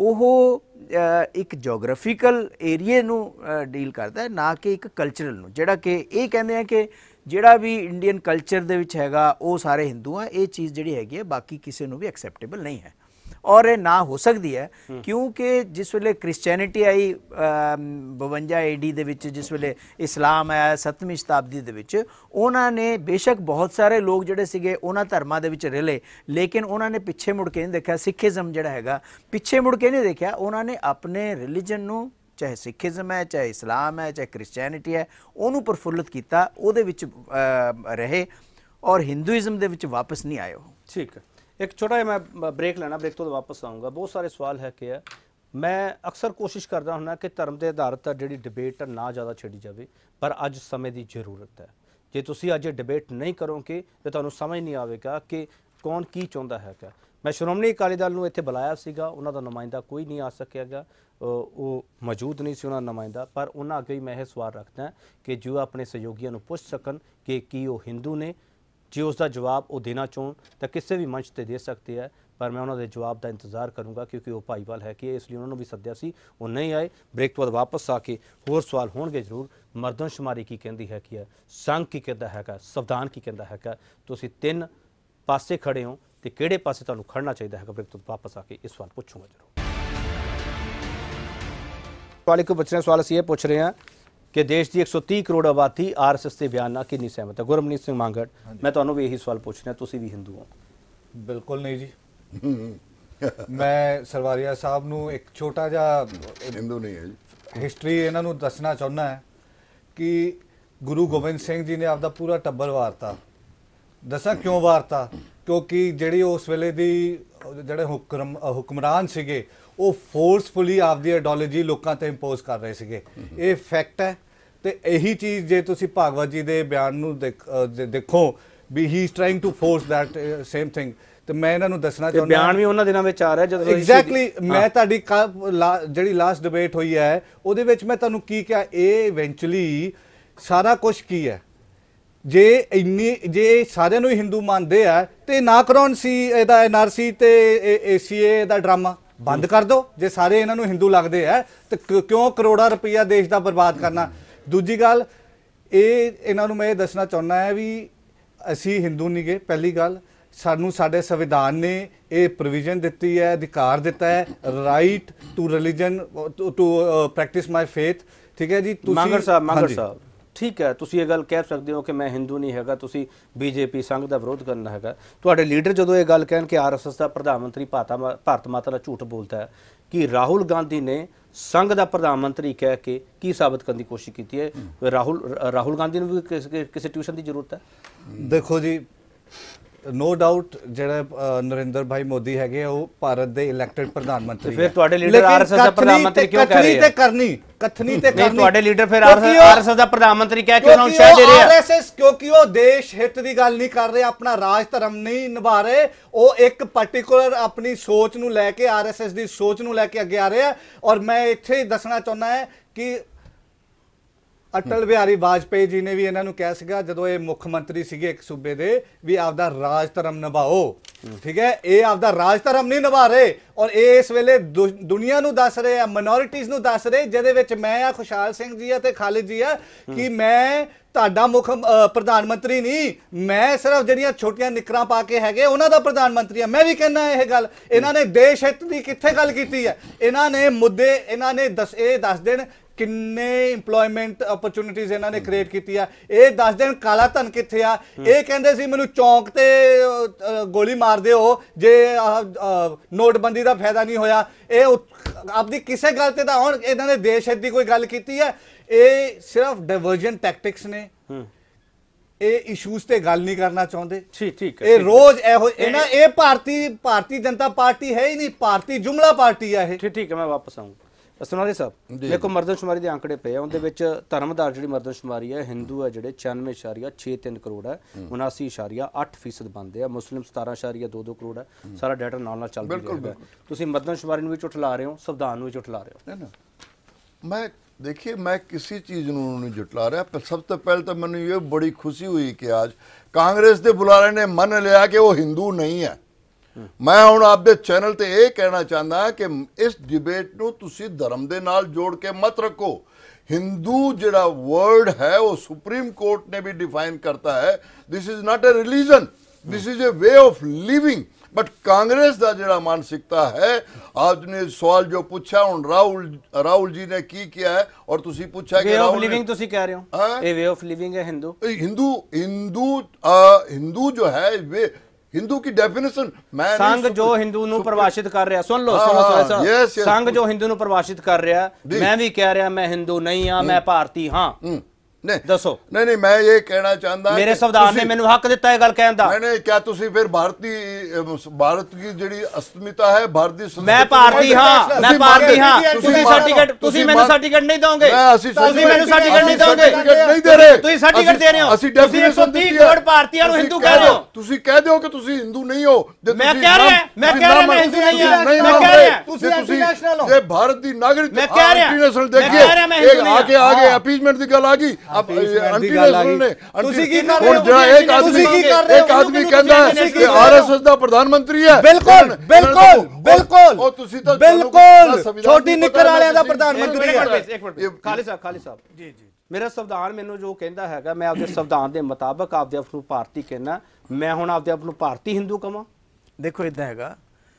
ਉਹ ਇੱਕ ਜੀਓਗ੍ਰਾਫੀਕਲ ਏਰੀਏ ਨੂੰ ਡੀਲ ਕਰਦਾ ਹੈ, ਨਾ ਕਿ ਇੱਕ ਕਲਚਰਲ ਨੂੰ। ਜਿਹੜਾ ਕਿ ਇਹ ਕਹਿੰਦੇ ਆ ਕਿ ਜਿਹੜਾ ਵੀ ਇੰਡੀਅਨ ਕਲਚਰ ਦੇ ਵਿੱਚ ਹੈਗਾ ਉਹ ਸਾਰੇ ਹਿੰਦੂ ਆ, ਇਹ ਚੀਜ਼ ਜਿਹੜੀ ਹੈਗੀ ਹੈ ਬਾਕੀ ਕਿਸੇ ਨੂੰ ਵੀ ਐਕਸੈਪਟੇਬਲ ਨਹੀਂ ਹੈ। ਔਰ ਇਹ ਨਾ ਹੋ ਸਕਦੀ ਹੈ ਕਿਉਂਕਿ ਜਿਸ ਵੇਲੇ ਕ੍ਰਿਸਚੈਨਿਟੀ ਆਈ ਬਵੰਜਾ ਏ ਡੀ ਦੇ ਵਿੱਚ, ਜਿਸ ਵੇਲੇ ਇਸਲਾਮ ਆਇਆ ਸੱਤਵੀਂ ਸ਼ਤਾਬਦੀ ਦੇ ਵਿੱਚ, ਉਹਨਾਂ ਨੇ ਬੇਸ਼ੱਕ ਬਹੁਤ ਸਾਰੇ ਲੋਕ ਜਿਹੜੇ ਸੀਗੇ ਉਹਨਾਂ ਧਰਮਾਂ ਦੇ ਵਿੱਚ ਰਲੇ, ਲੇਕਿਨ ਉਹਨਾਂ ਨੇ ਪਿੱਛੇ ਮੁੜ ਕੇ ਨਹੀਂ ਦੇਖਿਆ। ਸਿੱਖੀਜ਼ਮ ਜਿਹੜਾ ਹੈਗਾ ਪਿੱਛੇ ਮੁੜ ਕੇ ਨਹੀਂ ਦੇਖਿਆ, ਉਹਨਾਂ ਨੇ ਆਪਣੇ ਰਿਲੀਜਨ ਨੂੰ, ਚਾਹੇ ਸਿੱਖੀਜ਼ਮ ਹੈ, ਚਾਹੇ ਇਸਲਾਮ ਹੈ, ਚਾਹੇ ਕ੍ਰਿਸਚੈਨਿਟੀ ਹੈ, ਉਹਨੂੰ ਪ੍ਰਫੁੱਲਤ ਕੀਤਾ, ਉਹਦੇ ਵਿੱਚ ਰਹੇ, ਔਰ ਹਿੰਦੂਇਜ਼ਮ ਦੇ ਵਿੱਚ ਵਾਪਸ ਨਹੀਂ ਆਏ ਉਹ। ਠੀਕ ਹੈ, ਇੱਕ ਛੋਟਾ ਜਿਹਾ ਮੈਂ ਬ੍ਰੇਕ ਲੈਣਾ, ਬ੍ਰੇਕ ਤੋਂ ਵਾਪਸ ਆਊਂਗਾ। ਬਹੁਤ ਸਾਰੇ ਸਵਾਲ ਹੈ ਕਿ ਮੈਂ ਅਕਸਰ ਕੋਸ਼ਿਸ਼ ਕਰਦਾ ਹੁੰਦਾ ਕਿ ਧਰਮ ਦੇ ਆਧਾਰਿਤ ਜਿਹੜੀ ਡਿਬੇਟ ਨਾ ਜ਼ਿਆਦਾ ਛੇੜੀ ਜਾਵੇ, ਪਰ ਅੱਜ ਸਮੇਂ ਦੀ ਜ਼ਰੂਰਤ ਹੈ। ਜੇ ਤੁਸੀਂ ਅੱਜ ਡਿਬੇਟ ਨਹੀਂ ਕਰੋਗੇ ਤਾਂ ਤੁਹਾਨੂੰ ਸਮਝ ਨਹੀਂ ਆਵੇਗਾ ਕਿ ਕੌਣ ਕੀ ਚਾਹੁੰਦਾ ਹੈਗਾ। ਮੈਂ ਸ਼੍ਰੋਮਣੀ ਅਕਾਲੀ ਦਲ ਨੂੰ ਇੱਥੇ ਬੁਲਾਇਆ ਸੀਗਾ, ਉਹਨਾਂ ਦਾ ਨੁਮਾਇੰਦਾ ਕੋਈ ਨਹੀਂ ਆ ਸਕਿਆਗਾ, ਉਹ ਮੌਜੂਦ ਨਹੀਂ ਸੀ ਉਹਨਾਂ ਦਾ ਨੁਮਾਇੰਦਾ, ਪਰ ਉਹਨਾਂ ਅੱਗੇ ਹੀ ਮੈਂ ਇਹ ਸਵਾਲ ਰੱਖਦਾ ਕਿ ਜੋ ਆਪਣੇ ਸਹਿਯੋਗੀਆਂ ਨੂੰ ਪੁੱਛ ਸਕਣ ਕਿ ਕੀ ਉਹ ਹਿੰਦੂ ਨੇ। ਜੇ ਉਸ ਦਾ ਜਵਾਬ ਉਹ ਦੇਣਾ ਚਾਹਣ ਤਾਂ ਕਿਸੇ ਵੀ ਮੰਚ ਤੇ ਦੇ ਸਕਦੇ ਹੈ, ਪਰ ਮੈਂ ਉਹਨਾਂ ਦੇ ਜਵਾਬ ਦਾ ਇੰਤਜ਼ਾਰ ਕਰੂੰਗਾ ਕਿਉਂਕਿ ਉਹ ਭਾਈਵਾਲ ਹੈ ਕਿ ਇਸ ਲਈ ਉਹਨਾਂ ਨੂੰ ਵੀ ਸੱਦਿਆ ਸੀ, ਉਹ ਨਹੀਂ ਆਏ। ਬ੍ਰੇਕ ਤੋਂ ਬਾਅਦ ਵਾਪਸ ਆ ਕੇ ਹੋਰ ਸਵਾਲ ਹੋਣਗੇ ਜ਼ਰੂਰ। ਮਰਦਮਸ਼ੁਮਾਰੀ ਕੀ ਕਹਿੰਦੀ ਹੈ ਕੀ ਹੈ, ਸੰਘ ਕੀ ਕਹਿੰਦਾ ਹੈਗਾ, ਸੰਵਿਧਾਨ ਕੀ ਕਹਿੰਦਾ ਹੈਗਾ, ਤੁਸੀਂ ਤਿੰਨ ਪਾਸੇ ਖੜੇ ਹੋ ਤੇ ਕਿਹੜੇ ਪਾਸੇ ਤੁਹਾਨੂੰ ਖੜਨਾ ਚਾਹੀਦਾ ਹੈਗਾ। ਬ੍ਰੇਕ ਤੋਂ ਵਾਪਸ ਆ ਕੇ ਇਹ ਸਵਾਲ ਪੁੱਛੂੰਗਾ ਜ਼ਰੂਰ। ਸਵਾਲ ਇੱਕ ਪੁੱਛ ਰਹੇ ਸਵਾਲ ਅਸੀਂ ਇਹ ਪੁੱਛ ਰਹੇ ਹਾਂ ਕਿ ਦੇਸ਼ ਦੀ एक सौ तीस ਕਰੋੜ ਆਬਾਦੀ ਆਰ ਐਸ ਐਸ ਦੇ ਬਿਆਨ ਨਾਲ ਕਿੰਨੀ ਸਹਿਮਤ ਹੈ। ਗੁਰਮਨੀਤ ਸਿੰਘ ਮਾਂਗੜ, ਮੈਂ ਤੁਹਾਨੂੰ ਵੀ ਇਹੀ ਸਵਾਲ ਪੁੱਛ ਰਿਹਾ, ਤੁਸੀਂ ਵੀ ਹਿੰਦੂ ਹੋ? ਬਿਲਕੁਲ ਨਹੀਂ ਜੀ। ਮੈਂ ਸਰਵਾਰੀਆ ਸਾਹਿਬ ਨੂੰ ਇੱਕ ਛੋਟਾ ਜਿਹਾ ਹਿੰਦੂ ਨਹੀਂ ਹੈ ਜੀ ਹਿਸਟਰੀ ਇਹਨਾਂ ਨੂੰ ਦੱਸਣਾ ਚਾਹੁੰਦਾ ਹੈ ਕਿ ਗੁਰੂ ਗੋਬਿੰਦ ਸਿੰਘ ਜੀ ਨੇ ਆਪਦਾ ਪੂਰਾ ਟੱਬਰ ਵਾਰਤਾ। ਦੱਸਾਂ ਕਿਉਂ ਵਾਰਤਾ? ਕਿਉਂਕਿ ਜਿਹੜੀ ਉਸ ਵੇਲੇ ਦੀ ਜਿਹੜੇ ਹੁਕਮ ਹੁਕਮਰਾਨ ਸੀਗੇ ਉਹ ਫੋਰਸਫੁਲੀ ਆਪਦੀ ਆਈਡੀਓਲੋਜੀ ਲੋਕਾਂ ਤੇ ਇੰਪੋਜ਼ ਕਰ ਰਹੇ ਸੀਗੇ। ਇਹ ਫੈਕਟ ਹੈ। ਤੇ ਇਹੀ ਚੀਜ਼ ਜੇ ਤੁਸੀਂ ਭਾਗਵਤ ਜੀ ਦੇ ਬਿਆਨ ਨੂੰ ਦੇਖੋ ਵੀ he is trying to force that same thing. ਤੇ ਮੈਂ ਇਹਨਾਂ ਨੂੰ ਦੱਸਣਾ ਚਾਹੁੰਦਾ ਬਿਆਨ ਵੀ ਉਹਨਾਂ ਦਿਨਾਂ ਵਿੱਚ ਆ ਰਿਹਾ ਜਦੋਂ ਐਗਜ਼ੈਕਟਲੀ ਮੈਂ ਤੁਹਾਡੀ ਜਿਹੜੀ ਲਾਸਟ ਡਿਬੇਟ ਹੋਈ ਹੈ ਉਹਦੇ ਵਿੱਚ ਮੈਂ ਤੁਹਾਨੂੰ ਕੀ ਕਿਹਾ, ਇਹ ਇਵੈਂਚੁਅਲੀ ਸਾਰਾ ਕੁਝ ਕੀ ਹੈ। ਜੇ ਇੰਨੀ ਜੇ ਸਾਰਿਆਂ ਨੂੰ ਹਿੰਦੂ ਮੰਨਦੇ ਆ ਤੇ ਨਾ ਕਰਾਉਣ ਸੀ ਇਹਦਾ ਐਨ ਆਰ ਸੀ ਤੇ ਏ ਸੀ ਏ ਦਾ ਡਰਾਮਾ ਬੰਦ ਕਰ ਦਿਓ। ਜੇ ਸਾਰੇ ਇਹਨਾਂ ਨੂੰ ਹਿੰਦੂ ਲੱਗਦੇ ਆ ਤੇ ਕਿਉਂ ਕਰੋੜਾਂ ਰੁਪਈਆ ਦੇਸ਼ ਦਾ ਬਰਬਾਦ ਕਰਨਾ। ਦੂਜੀ ਗੱਲ ਇਹ ਇਹਨਾਂ ਨੂੰ ਮੈਂ ਇਹ ਦੱਸਣਾ ਚਾਹੁੰਦਾ ਹੈ ਵੀ ਅਸੀਂ ਹਿੰਦੂ ਨਹੀਂ ਗੇ। ਪਹਿਲੀ ਗੱਲ, ਸਾਨੂੰ ਸਾਡੇ ਸੰਵਿਧਾਨ ਨੇ ਇਹ ਪ੍ਰੋਵੀਜ਼ਨ ਦਿੱਤੀ ਹੈ, ਅਧਿਕਾਰ ਦਿੱਤਾ ਹੈ, right to religion to practice my faith. ਠੀਕ ਹੈ ਜੀ। ਤੁਸੀਂ ਮਾਂਗੜ ਸਾਹਿਬ ਮਾਂਗੜ ਸਾਹਿਬ ਠੀਕ ਹੈ, ਤੁਸੀਂ ਇਹ ਗੱਲ ਕਹਿ ਸਕਦੇ ਹੋ ਕਿ ਮੈਂ ਹਿੰਦੂ ਨਹੀਂ ਹੈਗਾ, ਤੁਸੀਂ ਬੀਜੇਪੀ ਸੰਘ ਦਾ ਵਿਰੋਧ ਕਰਨਾ ਹੈਗਾ। ਤੁਹਾਡੇ ਲੀਡਰ ਜਦੋਂ ਇਹ ਗੱਲ ਕਹਿਣ ਕਿ ਆਰ ਐਸ ਐਸ ਦਾ ਪ੍ਰਧਾਨ ਮੰਤਰੀ ਭਾਰਤ ਮਾਤਾ ਦਾ ਝੂਠ ਬੋਲਦਾ ਹੈ, ਕਿ ਰਾਹੁਲ ਗਾਂਧੀ ਨੇ ਸੰਘ ਦਾ ਪ੍ਰਧਾਨ ਮੰਤਰੀ ਕਹਿ ਕੇ ਕੀ ਸਾਬਤ ਕਰਨ ਦੀ ਕੋਸ਼ਿਸ਼ ਕੀਤੀ ਹੈ? ਰਾਹੁਲ ਰਾਹੁਲ ਗਾਂਧੀ ਨੂੰ ਵੀ ਕਿਸੇ ਟਿਊਸ਼ਨ ਦੀ ਜ਼ਰੂਰਤ ਹੈ? ਦੇਖੋ ਜੀ, ਨੋ ਡਾਊਟ ਜਿਹੜਾ ਨਰਿੰਦਰ ਭਾਈ ਮੋਦੀ ਹੈਗੇ ਉਹ ਭਾਰਤ ਦੇ ਇਲੈਕਟਡ ਪ੍ਰਧਾਨ ਮੰਤਰੀ। ਫਿਰ ਤੁਹਾਡੇ ਲੀਡਰ ਆਰ ਐਸ ਐਸ ਦਾ ਪ੍ਰਧਾਨ ਮੰਤਰੀ ਕਿਉਂ ਕਹਿ ਰਹੇ ਆ? ਕਰਨੀ ਕਥਨੀ ਤੇ ਕਰਨੀ। ਤੁਹਾਡੇ ਲੀਡਰ ਫਿਰ ਆਰ ਐਸ ਐਸ ਦਾ ਪ੍ਰਧਾਨ ਮੰਤਰੀ ਕਹਿ ਕੇ ਉਹਨਾਂ ਨੂੰ ਸ਼ਹਿ ਦੇ ਰਹੇ ਆ। ਆਰ ਐਸ ਐਸ ਕਿਉਂਕਿ ਉਹ ਦੇਸ਼ ਹਿੱਤ ਦੀ ਗੱਲ ਨਹੀਂ ਕਰ ਰਹੇ, ਆਪਣਾ ਰਾਜ ਧਰਮ ਨਹੀਂ ਨਿਭਾ ਰਹੇ। ਉਹ ਇੱਕ ਪਾਰਟਿਕੂਲਰ ਆਪਣੀ ਸੋਚ ਨੂੰ ਲੈ ਕੇ, ਆਰ ਐਸ ਐਸ ਦੀ ਸੋਚ ਨੂੰ ਲੈ ਕੇ ਅੱਗੇ ਆ ਰਹੇ ਆ। ਔਰ ਮੈਂ ਇੱਥੇ ਦੱਸਣਾ ਚਾਹੁੰਦਾ ਹੈ ਕਿ ਅਟਲ ਬਿਹਾਰੀ ਵਾਜਪੇਈ ਜੀ ਨੇ ਵੀ ਇਹਨਾਂ ਨੂੰ ਕਿਹਾ ਸੀਗਾ ਜਦੋਂ ਇਹ ਮੁੱਖ ਮੰਤਰੀ ਸੀਗੇ ਇੱਕ ਸੂਬੇ ਦੇ ਵੀ ਆਪਦਾ ਰਾਜ ਧਰਮ ਨਿਭਾਓ। ਠੀਕ ਹੈ, ਇਹ ਆਪਦਾ ਰਾਜ ਧਰਮ ਨਹੀਂ ਨਿਭਾ ਰਹੇ ਔਰ ਇਹ ਇਸ ਵੇਲੇ ਦੁਨੀਆ ਨੂੰ ਦੱਸ ਰਹੇ ਆ, ਮਾਈਨੋਰਿਟੀਜ਼ ਨੂੰ ਦੱਸ ਰਹੇ, ਜਿਹਦੇ ਵਿੱਚ ਮੈਂ ਆ, ਖੁਸ਼ਹਾਲ ਸਿੰਘ ਜੀ ਆ ਤੇ ਖਾਲਿਦ ਜੀ ਆ, ਕਿ ਮੈਂ ਤੁਹਾਡਾ ਮੁੱਖ ਪ੍ਰਧਾਨ ਮੰਤਰੀ ਨਹੀਂ, ਮੈਂ ਸਿਰਫ ਜਿਹੜੀਆਂ ਛੋਟੀਆਂ ਨਿਕਰਾਂ ਪਾ ਕੇ ਹੈਗੇ ਉਹਨਾਂ ਦਾ ਪ੍ਰਧਾਨ ਮੰਤਰੀ ਆ। ਮੈਂ ਵੀ ਕਹਿੰਦਾ ਇਹ ਗੱਲ। ਇਹਨਾਂ ਨੇ ਦੇਸ਼ ਹਿੱਤ ਦੀ ਕਿੱਥੇ ਗੱਲ ਕੀਤੀ ਹੈ? ਇਹਨਾਂ ਨੇ ਮੁੱਦੇ ਇਹਨਾਂ ਨੇ ਦੱਸ ਇਹ ਦੱਸ ਦੇਣ ਕਿੰਨੇ ਇੰਪਲੋਇਮੈਂਟ ਓਪਰਚੁਨਿਟੀਜ਼ ਇਹਨਾਂ ਨੇ ਕ੍ਰੀਏਟ ਕੀਤੀ ਆ। ਇਹ ਦੱਸ ਦੇਣ ਕਾਲਾ ਧਨ ਕਿੱਥੇ ਆ। ਇਹ ਕਹਿੰਦੇ ਸੀ ਮੈਨੂੰ ਚੌਂਕ ਤੇ ਅ, ਗੋਲੀ ਮਾਰ ਦਿਓ ਜੇ ਆਹ, ਨੋਟਬੰਦੀ ਦਾ ਫਾਇਦਾ ਨਹੀਂ ਹੋਇਆ। ਇਹ ਆਪਦੀ ਕਿਸੇ ਗੱਲ ਤੇ ਤਾਂ ਹੁਣ ਇਹਨਾਂ ਨੇ ਦੇਸ਼ ਹਿੱਤ ਦੀ ਕੋਈ ਗੱਲ ਕੀਤੀ ਹੈ। ਇਹ ਸਿਰਫ ਡਾਇਵਰਜਨ ਟੈਕਟਿਕਸ ਨੇ। ਇਹ ਇਸ਼ੂਜ਼ ਤੇ ਗੱਲ ਨਹੀਂ ਕਰਨਾ ਚਾਹੁੰਦੇ। ਠੀਕ ਠੀਕ ਇਹ ਰੋਜ਼ ਇਹੋ ਇਹਨਾਂ ਇਹ ਭਾਰਤੀ ਭਾਰਤੀ ਜਨਤਾ ਪਾਰਟੀ ਹੈ ਹੀ ਨਹੀਂ, ਭਾਰਤੀ ਜੁਮਲਾ ਪਾਰਟੀ ਹੈ ਇਹ। ਠੀਕ ਠੀਕ ਹੈ, ਮੈਂ ਵਾਪਸ ਆਊਂ। ਸੁਨਾਲੇ ਸਾਹਿਬ, ਮੇਰੇ ਕੋਲ ਮਰਦਮਸ਼ੁਮਾਰੀ ਦੇ ਆંકੜੇ ਪਏ ਆ, ਉਹਦੇ ਵਿੱਚ ਧਰਮਦਾਰ ਜਿਹੜੀ ਮਰਦਮਸ਼ੁਮਾਰੀ ਹੈ, ਹਿੰਦੂ ਹੈ ਜਿਹੜੇ ਛਿਆਨਵੇਂ ਇਸ਼ਾਰੀਆ ਛੇ ਤਿੰਨ ਕਰੋੜ ਹੈ, ਉਨਾਸੀ ਇਸ਼ਾਰੀਆ ਅੱਠ ਫੀਸਦ ਬਣਦੇ ਆ, ਮੁਸਲਿਮ ਸਤਾਰਾਂ ਇਸ਼ਾਰੀਆ ਦੋ ਦੋ ਕਰੋੜ ਹੈ। ਸਾਰਾ ਡਾਟਾ ਨਾਲ ਨਾਲ ਚੱਲ ਰਿਹਾ ਹੈ। ਤੁਸੀਂ ਮਰਦਮਸ਼ੁਮਾਰੀ ਨੂੰ ਵੀ ਝੁਠਲਾ ਰਹੇ ਹੋ, ਸੰਵਿਧਾਨ ਨੂੰ ਵੀ ਝੁਠਲਾ ਰਹੇ ਹੋ। मैं देखिए, मैं किसी चीज़ नहीं जुटला रहा। पर सबसे पहले तो मैंने ये बड़ी खुशी हुई कि आज कांग्रेस के बुलारे ने मन लिया कि वो हिंदू नहीं है। मैं हुण आपदे चैनल ते ये कहना चाहता कि इस डिबेट नूं तुसीं धर्म दे नाल जोड़ के मत रखो। हिंदू जिहड़ा वर्ड है वो सुप्रीम कोर्ट ने भी डिफाइन करता है। This is not a religion, this is a way of living. But Congress का जिहड़ा मानसिकता है, आपने सवाल जो पूछा हुण राहुल राहुल जी ने की किया है और तुसी पूछा कि वे ऑफ राहुल लिविंग तुसी कह रहे हो, ये वे ऑफ लिविंग है हिंदू हिंदू हिंदू हिंदू जो है वे हिंदू की डेफिनेशन मैं संघ जो हिंदू ਨੂੰ ਪਰਿਭਾਸ਼ਿਤ ਕਰ ਰਿਹਾ, ਸੁਣ ਲਓ ਸੁਣ ਲਓ ਸੰਘ ਜੋ ਹਿੰਦੂ ਨੂੰ ਪਰਿਭਾਸ਼ਿਤ ਕਰ ਰਿਹਾ, ਮੈਂ ਵੀ ਕਹਿ ਰਿਹਾ ਮੈਂ ਹਿੰਦੂ ਨਹੀਂ ਹਾਂ, ਮੈਂ ਭਾਰਤੀ ਹਾਂ। नहीं दसो। नहीं नहीं मैं ये कहना चाहता मेरे संविधान ने मैंने हक दिता है गल कहन दा। मैंने क्या तुसी फिर भारतीय भारत की जेडी अस्मिता है, भारतीय मैं भारती हां, मैं भारती हां। तुसी सर्टिफिकेट तुसी मैंने सर्टिफिकेट नहीं दोगे, तुसी मैंने सर्टिफिकेट नहीं दोगे, नहीं दे रहे। तुसी सर्टिफिकेट दे रहे हो, तुसी एक सौ तीस करोड़ भारतीयों ਨੂੰ हिंदू कह रहे हो। तुसी कह दो कि तुसी हिंदू नहीं हो। मैं कह रहा मैं कह रहा मैं हिंदू नहीं हूं, मैं कह रहा तुसी एंटी नेशनल हो। ये भारत दी नागरिक मैं कह रहा एंटी नेशनल देखिए आगे आगे अपीजमेंट की गल आ गई। अब एंटी नेशनल ने ਤੁਸੀਂ ਕੀ ਕਰ ਰਹੇ ਹੋ? ਜਿਹੜਾ ਇੱਕ ਆਦਮੀ ਇੱਕ ਆਦਮੀ ਕਹਿੰਦਾ ਹੈ ਕਿ ਆਰਐਸਐਸ ਦਾ ਪ੍ਰਧਾਨ ਮੰਤਰੀ ਹੈ। ਬਿਲਕੁਲ ਬਿਲਕੁਲ ਬਿਲਕੁਲ ਉਹ ਤੁਸੀਂ ਤਾਂ ਬਿਲਕੁਲ ਛੋਟੀ ਨਿੱਕਰ ਵਾਲਿਆਂ ਦਾ ਪ੍ਰਧਾਨ ਮੰਤਰੀ ਹੈ। ਇੱਕ ਮਿੰਟ ਖਾਲਿਦ ਸਾਹਿਬ, ਖਾਲਿਦ ਸਾਹਿਬ ਜੀ ਜੀ ਮੇਰਾ ਸੰਵਿਧਾਨ ਮੈਨੂੰ ਜੋ ਕਹਿੰਦਾ ਹੈਗਾ, ਮੈਂ ਆਪਦੇ ਸੰਵਿਧਾਨ ਦੇ ਮੁਤਾਬਕ ਆਪਦੇ ਆਪ ਨੂੰ ਭਾਰਤੀ ਕਹਿਣਾ। ਮੈਂ ਹੁਣ ਆਪਦੇ ਆਪ ਨੂੰ ਭਾਰਤੀ ਹਿੰਦੂ ਕਹਾਂ? ਦੇਖੋ ਇਦਾਂ ਹੈਗਾ,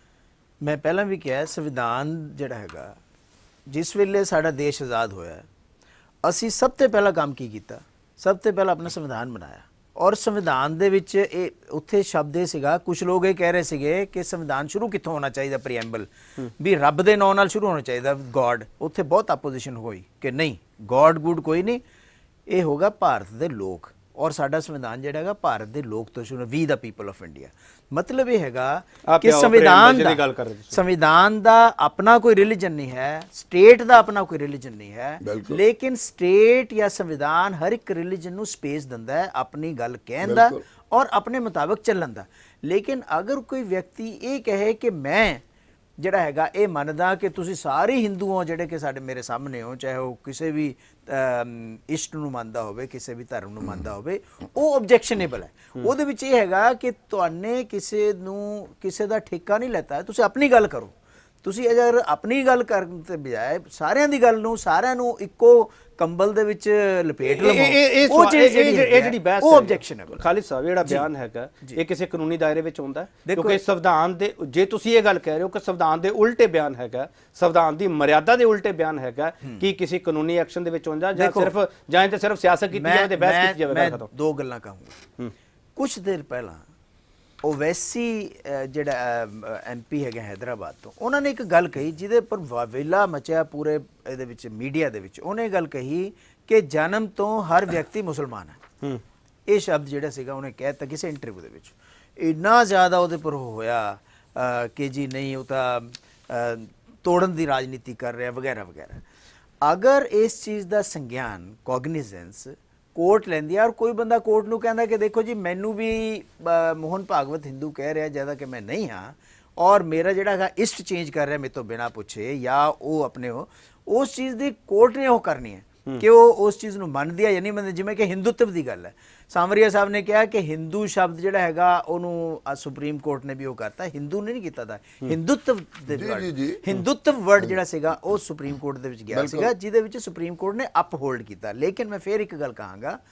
ਮੈਂ ਪਹਿਲਾਂ ਵੀ ਕਿਹਾ ਸੰਵਿਧਾਨ ਜਿਹੜਾ ਹੈਗਾ, ਜਿਸ ਵੇਲੇ ਸਾਡਾ ਦੇਸ਼ ਆਜ਼ਾਦ ਹੋਇਆ, ਅਸੀਂ ਸਭ ਤੋਂ ਪਹਿਲਾ ਕੰਮ ਕੀ ਕੀਤਾ? ਸਭ ਤੋਂ ਪਹਿਲਾਂ ਆਪਣਾ ਸੰਵਿਧਾਨ ਬਣਾਇਆ। ਔਰ ਸੰਵਿਧਾਨ ਦੇ ਵਿੱਚ ਇਹ ਉੱਥੇ ਸ਼ਬਦ ਇਹ ਸੀਗਾ, ਕੁਝ ਲੋਕ ਇਹ ਕਹਿ ਰਹੇ ਸੀਗੇ ਕਿ ਸੰਵਿਧਾਨ ਸ਼ੁਰੂ ਕਿੱਥੋਂ ਹੋਣਾ ਚਾਹੀਦਾ, ਪ੍ਰੀਐਂਬਲ ਵੀ ਰੱਬ ਦੇ ਨਾਂ ਨਾਲ ਸ਼ੁਰੂ ਹੋਣਾ ਚਾਹੀਦਾ, ਗੋਡ। ਉੱਥੇ ਬਹੁਤ ਆਪੋਜੀਸ਼ਨ ਹੋਈ ਕਿ ਨਹੀਂ, ਗੋਡ ਗੁੱਡ ਕੋਈ ਨਹੀਂ, ਇਹ ਹੋਗਾ ਭਾਰਤ ਦੇ ਲੋਕ। ਔਰ ਸਾਡਾ ਸੰਵਿਧਾਨ ਜਿਹੜਾ ਹੈਗਾ ਭਾਰਤ ਦੇ ਲੋਕ ਤੋਂ ਸ਼ੁਰੂ, we the people of India. ਮਤਲਬ ਇਹ ਹੈਗਾ ਕਿ ਸੰਵਿਧਾਨ ਦਾ ਸੰਵਿਧਾਨ ਦਾ ਆਪਣਾ ਕੋਈ ਰਿਲੀਜਨ ਨਹੀਂ ਹੈ, ਸਟੇਟ ਦਾ ਆਪਣਾ ਕੋਈ ਰਿਲੀਜਨ ਨਹੀਂ ਹੈ, ਲੇਕਿਨ ਸਟੇਟ ਜਾਂ ਸੰਵਿਧਾਨ ਹਰ ਇੱਕ ਰਿਲੀਜਨ ਨੂੰ ਸਪੇਸ ਦਿੰਦਾ ਹੈ ਆਪਣੀ ਗੱਲ ਕਹਿਣ ਦਾ ਔਰ ਆਪਣੇ ਮੁਤਾਬਕ ਚੱਲਣ ਦਾ। ਲੇਕਿਨ ਅਗਰ ਕੋਈ ਵਿਅਕਤੀ ਇਹ ਕਹੇ ਕਿ ਮੈਂ ਜਿਹੜਾ ਹੈਗਾ ਇਹ ਮੰਨਦਾ ਕਿ ਤੁਸੀਂ ਸਾਰੇ ਹਿੰਦੂ ਹੋ ਜਿਹੜੇ ਕਿ ਸਾਡੇ ਮੇਰੇ ਸਾਹਮਣੇ ਹੋ, ਚਾਹੇ ਉਹ ਕਿਸੇ ਵੀ ਇਸ਼ਟ ਨੂੰ ਮੰਨਦਾ ਹੋਵੇ, ਕਿਸੇ ਵੀ ਧਰਮ ਨੂੰ ਮੰਨਦਾ ਹੋਵੇ, ਉਹ ਆਬਜੈਕਸ਼ਨੇਬਲ ਹੈ। ਉਹਦੇ ਵਿੱਚ ਇਹ ਹੈਗਾ ਕਿ ਤੁਹਾਨੇ ਕਿਸੇ ਨੂੰ ਕਿਸੇ ਦਾ ਠੇਕਾ ਨਹੀਂ ਲੈਤਾ, ਤੁਸੀਂ ਆਪਣੀ ਗੱਲ ਕਰੋ। ਤੁਸੀਂ ਅਗਰ ਆਪਣੀ ਗੱਲ ਕਰਨ ਤੇ ਬਜਾਏ ਸਾਰਿਆਂ ਦੀ ਗੱਲ ਨੂੰ ਸਾਰਿਆਂ ਨੂੰ ਇੱਕੋ ਕੰਬਲ ਦੇ ਵਿੱਚ ਲਪੇਟ ਲਵੋ, ਉਹ ਜਿਹੜੀ ਬਹਿਸ ਉਹ ਆਬਜੈਕਸ਼ਨੇਬਲ। ਖਾਲਿਦ ਸਾਹਿਬ ਜਿਹੜਾ ਬਿਆਨ ਹੈਗਾ ਇਹ ਕਿਸੇ ਕਾਨੂੰਨੀ ਦਾਇਰੇ ਵਿੱਚ ਆਉਂਦਾ? ਕਿਉਂਕਿ ਸੰਵਿਧਾਨ ਦੇ, ਜੇ ਤੁਸੀਂ ਇਹ ਗੱਲ ਕਹਿ ਰਹੇ ਹੋ ਕਿ ਸੰਵਿਧਾਨ ਦੇ ਉਲਟੇ ਬਿਆਨ ਹੈਗਾ, ਸੰਵਿਧਾਨ ਦੀ ਮਰਿਆਦਾ ਦੇ ਉਲਟੇ ਬਿਆਨ ਹੈਗਾ, ਕੀ ਕਿਸੇ ਕਾਨੂੰਨੀ ਐਕਸ਼ਨ ਦੇ ਵਿੱਚ ਆਉਂਦਾ ਜਾਂ ਸਿਰਫ ਜਾਂ ਤੇ ਸਿਰਫ ਸਿਆਸਤ ਕੀਤੀ ਜਾਵੇ ਤੇ ਬਹਿਸ ਕੀਤੀ ਜਾਵੇ? ਮੈਂ ਦੋ ਗੱਲਾਂ ਕਹੂੰਗਾ। ਕੁਝ ਦੇਰ ਪਹਿਲਾਂ ਓਵੈਸੀ ਜਿਹੜਾ ਐਮਪੀ ਹੈਗਾ ਹੈਦਰਾਬਾਦ ਤੋਂ, ਉਹਨਾਂ ਨੇ ਇੱਕ ਗੱਲ ਕਹੀ ਜਿਹਦੇ ਉੱਪਰ ਵਾਵੇਲਾ ਮਚਿਆ ਪੂਰੇ ਇਹਦੇ ਵਿੱਚ ਮੀਡੀਆ ਦੇ ਵਿੱਚ। ਉਹਨੇ ਗੱਲ ਕਹੀ ਕਿ ਜਨਮ ਤੋਂ ਹਰ ਵਿਅਕਤੀ ਮੁਸਲਮਾਨ ਹੈ। ਇਹ ਸ਼ਬਦ ਜਿਹੜਾ ਸੀਗਾ ਉਹਨੇ ਕਹਿ ਦਿੱਤਾ ਕਿਸੇ ਇੰਟਰਵਿਊ ਦੇ ਵਿੱਚ। ਇੰਨਾ ਜ਼ਿਆਦਾ ਉਹਦੇ ਪਰ ਹੋਇਆ ਕਿ ਜੀ ਨਹੀਂ ਉਹ ਤਾਂ ਤੋੜਨ ਦੀ ਰਾਜਨੀਤੀ ਕਰ ਰਿਹਾ ਵਗੈਰਾ ਵਗੈਰਾ। ਅਗਰ ਇਸ ਚੀਜ਼ ਦਾ ਸੰਗਿਆਨ ਕੋਗਨੀਜ਼ੈਂਸ ਕੋਰਟ ਲੈਂਦੀ ਹੈ ਔਰ ਕੋਈ ਬੰਦਾ ਕੋਰਟ ਨੂੰ ਕਹਿੰਦਾ ਕਿ ਦੇਖੋ ਜੀ ਮੈਨੂੰ ਵੀ ਮੋਹਨ ਭਾਗਵਤ ਹਿੰਦੂ ਕਹਿ ਰਿਹਾ ਜਿਆਦਾ ਕਿ ਮੈਂ ਨਹੀਂ ਹਾਂ ਔਰ ਮੇਰਾ ਜਿਹੜਾ ਹੈਗਾ ਇਸ਼ਟ ਚੇਂਜ ਕਰ ਰਿਹਾ ਮੇਰੇ ਤੋਂ ਬਿਨਾਂ ਪੁੱਛੇ ਜਾਂ ਉਹ ਆਪਣੇ ਹੋ, ਉਸ ਚੀਜ਼ ਦੀ ਕੋਰਟ ਨੇ ਉਹ ਕਰਨੀ ਹੈ ਕਿ ਉਹ ਉਸ ਚੀਜ਼ ਨੂੰ ਮੰਨਦੀ ਹੈ ਜਾਂ ਨਹੀਂ ਮੰਨਦੀ। ਜਿਵੇਂ ਕਿ ਹਿੰਦੂਤਵ ਦੀ ਗੱਲ ਹੈ, ਸਾਮਰੀਆ ਸਾਹਿਬ ਨੇ ਕਿਹਾ ਕਿ ਹਿੰਦੂ ਸ਼ਬਦ ਜਿਹੜਾ ਹੈਗਾ ਉਹਨੂੰ ਸੁਪਰੀਮ ਕੋਰਟ ਨੇ ਵੀ ਉਹ ਕਰਤਾ, ਹਿੰਦੂ ਨੇ ਨਹੀਂ ਕੀਤਾ ਦਾ, ਹਿੰਦੂਤਵ ਦੇ ਵਰਡ ਹਿੰਦੂਤਵ ਵਰਡ ਜਿਹੜਾ ਸੀਗਾ ਉਹ ਸੁਪਰੀਮ ਕੋਰਟ ਦੇ ਵਿੱਚ ਗਿਆ ਸੀਗਾ, ਜਿਹਦੇ ਵਿੱਚ ਸੁਪਰੀਮ ਕੋਰਟ ਨੇ ਅਪ ਹੋਲਡ ਕੀਤਾ। ਲੇਕਿਨ ਮੈਂ ਫਿਰ ਇੱਕ ਗੱਲ ਕਹਾਂਗਾ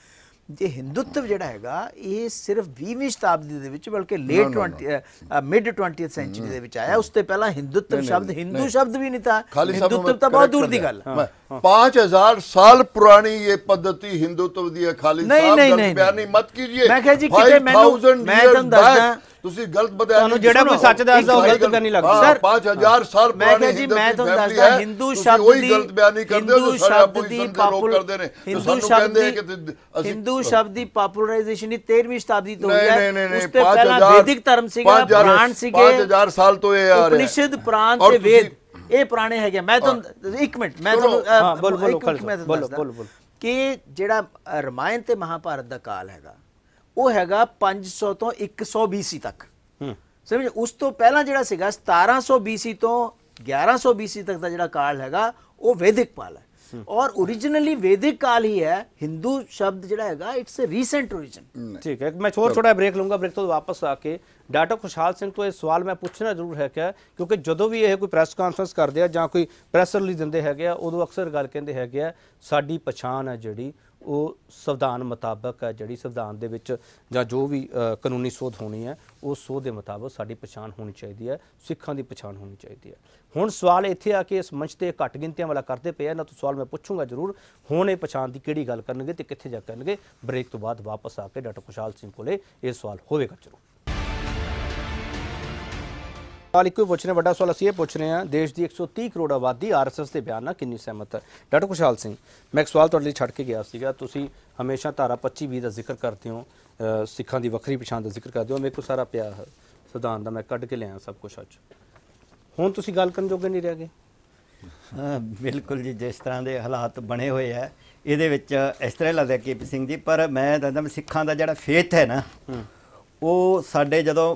ਜੇ ਹਿੰਦੂਤਵ ਜਿਹੜਾ ਹੈਗਾ ਇਹ ਸਿਰਫ ਵੀਹਵੀਂ ਸ਼ਤਾਬਦੀ ਦੇ ਵਿੱਚ ਬਲਕਿ late twenty mid twentieth century ਦੇ ਵਿੱਚ ਆਇਆ। ਉਸ ਤੋਂ ਪਹਿਲਾਂ ਹਿੰਦੂਤਵ ਸ਼ਬਦ ਹਿੰਦੂ ਸ਼ਬਦ भी नहीं था, हिंदुत्व तो बहुत दूर की गल। पांच हजार साल पुरानी ये पद्धति हिंदुत्व दी है। खाली नहीं नहीं नहीं बयानी मत कीजिए। मैं कह जी किते मैनू मैं तुम दसदा ਤੁਸੀਂ ਗਲਤ ਬਤਾਇਆ ਤੁਹਾਨੂੰ ਜਿਹੜਾ ਕੋਈ ਸੱਚ ਦੱਸਦਾ ਉਹ ਗਲਤ ਬਿਆਨ ਨਹੀਂ ਲੱਗਦਾ ਸਰ। ਪਾँच हज़ार साल ਮੈਂ ਕਹ ਜੀ ਮੈਂ ਤੁਹਾਨੂੰ ਦੱਸਦਾ ਹਿੰਦੂ ਸ਼ਬਦ ਦੀ ਗਲਤ ਬਿਆਨ ਨਹੀਂ ਕਰਦੇ ਹੋ, ਸਾਰੇ ਆਪੋਜੀਸ਼ਨ ਦੇ ਲੋਕ ਕਰਦੇ ਨੇ। ਹਿੰਦੂ ਸ਼ਬਦ ਦੀ ਹਿੰਦੂ ਸ਼ਬਦ ਦੀ ਪॉपुलराइजेशन ਹੀ तेरहवीं ਸ਼ਤਾਬਦੀ ਤੋਂ ਹੋਈ ਹੈ। ਉਸ ਤੋਂ ਪਹਿਲਾਂ ਵੈਦਿਕ ਧਰਮ ਸੀਗਾ, ਪੁਰਾਣ ਸੀਗੇ। पाँच हज़ार साल ਤੋਂ ਇਹ ਆ ਰਿਹਾ। ਉਪਨਿਸ਼ਦ, ਪੁਰਾਣ ਤੇ ਵੇਦ ਇਹ ਪੁਰਾਣੇ ਹੈਗੇ। ਮੈਂ ਤੁਹਾਨੂੰ ਇੱਕ ਮਿੰਟ ਮੈਂ ਤੁਹਾਨੂੰ ਬੋਲ ਬੋਲ ਬੋਲ ਬੋਲ ਕਿ ਜਿਹੜਾ ਰਾਮਾਇਣ ਤੇ ਮਹਾਭਾਰਤ ਦਾ ਕਾਲ ਹੈਗਾ ਉਹ ਹੈਗਾ ਪੰਜ ਸੌ ਤੋਂ ਇੱਕ ਸੌ ਬੀਸੀ ਤੱਕ। ਸਮਝ, ਉਸ ਤੋਂ ਪਹਿਲਾਂ ਜਿਹੜਾ ਸੀਗਾ ਸਤਾਰਾਂ ਸੌ ਬੀਸੀ ਤੋਂ ਗਿਆਰਾਂ ਸੌ ਬੀਸੀ ਤੱਕ ਦਾ ਜਿਹੜਾ ਕਾਲ ਹੈਗਾ ਉਹ ਵੈਦਿਕ ਕਾਲ ਹੈ ਔਰ ओरिजिनली वैदिक काल ही है। हिंदू शब्द ਜਿਹੜਾ ਹੈਗਾ ਇਟਸ ਅ ਰੀਸੈਂਟ origin। ठीक है, मैं छोटा छोटा ब्रेक लूंगा। ब्रेक तो वापस आके डॉक्टर खुशहाल सिंह तो ये सवाल मैं पूछना जरूर है क्या, क्योंकि ਜਦੋਂ ਵੀ ਇਹ ਕੋਈ ਪ੍ਰੈਸ ਕਾਨਫਰੰਸ ਕਰਦੇ ਆ ਜਾਂ ਕੋਈ ਪ੍ਰੈਸ ਰਿਲੀਜ਼ ਦਿੰਦੇ ਹੈਗੇ ਆ ਉਦੋਂ ਅਕਸਰ ਗੱਲ ਕਹਿੰਦੇ ਹੈਗੇ ਆ ਸਾਡੀ ਪਛਾਣ ਹੈ ਜਿਹੜੀ ਉਹ ਸੰਵਿਧਾਨ ਮੁਤਾਬਕ ਹੈ, ਜਿਹੜੀ ਸੰਵਿਧਾਨ ਦੇ ਵਿੱਚ ਜਾਂ ਜੋ ਵੀ ਕਾਨੂੰਨੀ ਸੋਧ ਹੋਣੀ ਹੈ ਉਸ ਸੋਧ ਦੇ ਮੁਤਾਬਕ ਸਾਡੀ ਪਛਾਣ ਹੋਣੀ ਚਾਹੀਦੀ ਹੈ, ਸਿੱਖਾਂ ਦੀ ਪਛਾਣ ਹੋਣੀ ਚਾਹੀਦੀ ਹੈ। ਹੁਣ ਸਵਾਲ ਇੱਥੇ ਆ ਕੇ ਇਸ ਮੰਚ ਤੇ ਘੱਟ ਗਿਣਤੀਆਂ ਵਾਲਾ ਕਰਦੇ ਪਏ ਆ ਨਾ, ਤਾਂ ਸਵਾਲ ਮੈਂ ਪੁੱਛੂੰਗਾ ਜ਼ਰੂਰ ਹੁਣ ਇਹ ਪਛਾਣ ਦੀ ਕਿਹੜੀ ਗੱਲ ਕਰਨਗੇ ਤੇ ਕਿੱਥੇ ਜਾ ਕਰਨਗੇ। ਬ੍ਰੇਕ ਤੋਂ ਬਾਅਦ ਵਾਪਸ ਆ ਕੇ ਡਾਕਟਰ ਖੁਸ਼ਹਾਲ ਸਿੰਘ ਕੋਲੇ ਇਹ ਸਵਾਲ ਹੋਵੇਗਾ ਜ਼ਰੂਰ। ਸਵਾਲ ਇੱਕੋ ਹੀ ਪੁੱਛ ਰਹੇ, ਵੱਡਾ ਸਵਾਲ ਅਸੀਂ ਇਹ ਪੁੱਛ ਰਹੇ ਹਾਂ ਦੇਸ਼ ਦੀ ਇੱਕ ਸੌ ਤੀਹ ਕਰੋੜ ਆਬਾਦੀ ਆਰ ਐਸ ਐਸ ਦੇ ਬਿਆਨ ਨਾਲ ਕਿੰਨੀ ਸਹਿਮਤ ਹੈ। ਡਾਕਟਰ ਖੁਸ਼ਹਾਲ ਸਿੰਘ, ਮੈਂ ਇੱਕ ਸਵਾਲ ਤੁਹਾਡੇ ਲਈ ਛੱਡ ਕੇ ਗਿਆ ਸੀਗਾ। ਤੁਸੀਂ ਹਮੇਸ਼ਾ ਧਾਰਾ ਪੱਚੀ ਵੀਹ ਦਾ ਜ਼ਿਕਰ ਕਰਦੇ ਹੋ, ਸਿੱਖਾਂ ਦੀ ਵੱਖਰੀ ਪਛਾਣ ਦਾ ਜ਼ਿਕਰ ਕਰਦੇ ਹੋ। ਮੇਰੇ ਕੋਲ ਸਾਰਾ ਪਿਆ ਹੈ ਸੰਵਿਧਾਨ ਦਾ, ਮੈਂ ਕੱਢ ਕੇ ਲਿਆ ਸਭ ਕੁਝ ਅੱਜ। ਹੁਣ ਤੁਸੀਂ ਗੱਲ ਕਰਨ ਜੋਗੇ ਨਹੀਂ ਰਹਿ ਗਏ। ਹਾਂ ਬਿਲਕੁਲ ਜੀ, ਜਿਸ ਤਰ੍ਹਾਂ ਦੇ ਹਾਲਾਤ ਬਣੇ ਹੋਏ ਆ ਇਹਦੇ ਵਿੱਚ ਇਸ ਤਰ੍ਹਾਂ ਲੱਗਦਾ ਕੇ ਪੀ ਸਿੰਘ ਜੀ, ਪਰ ਮੈਂ ਦੱਸਦਾ ਸਿੱਖਾਂ ਦਾ ਜਿਹੜਾ ਫੇਥ ਹੈ ਨਾ ਉਹ ਸਾਡੇ ਜਦੋਂ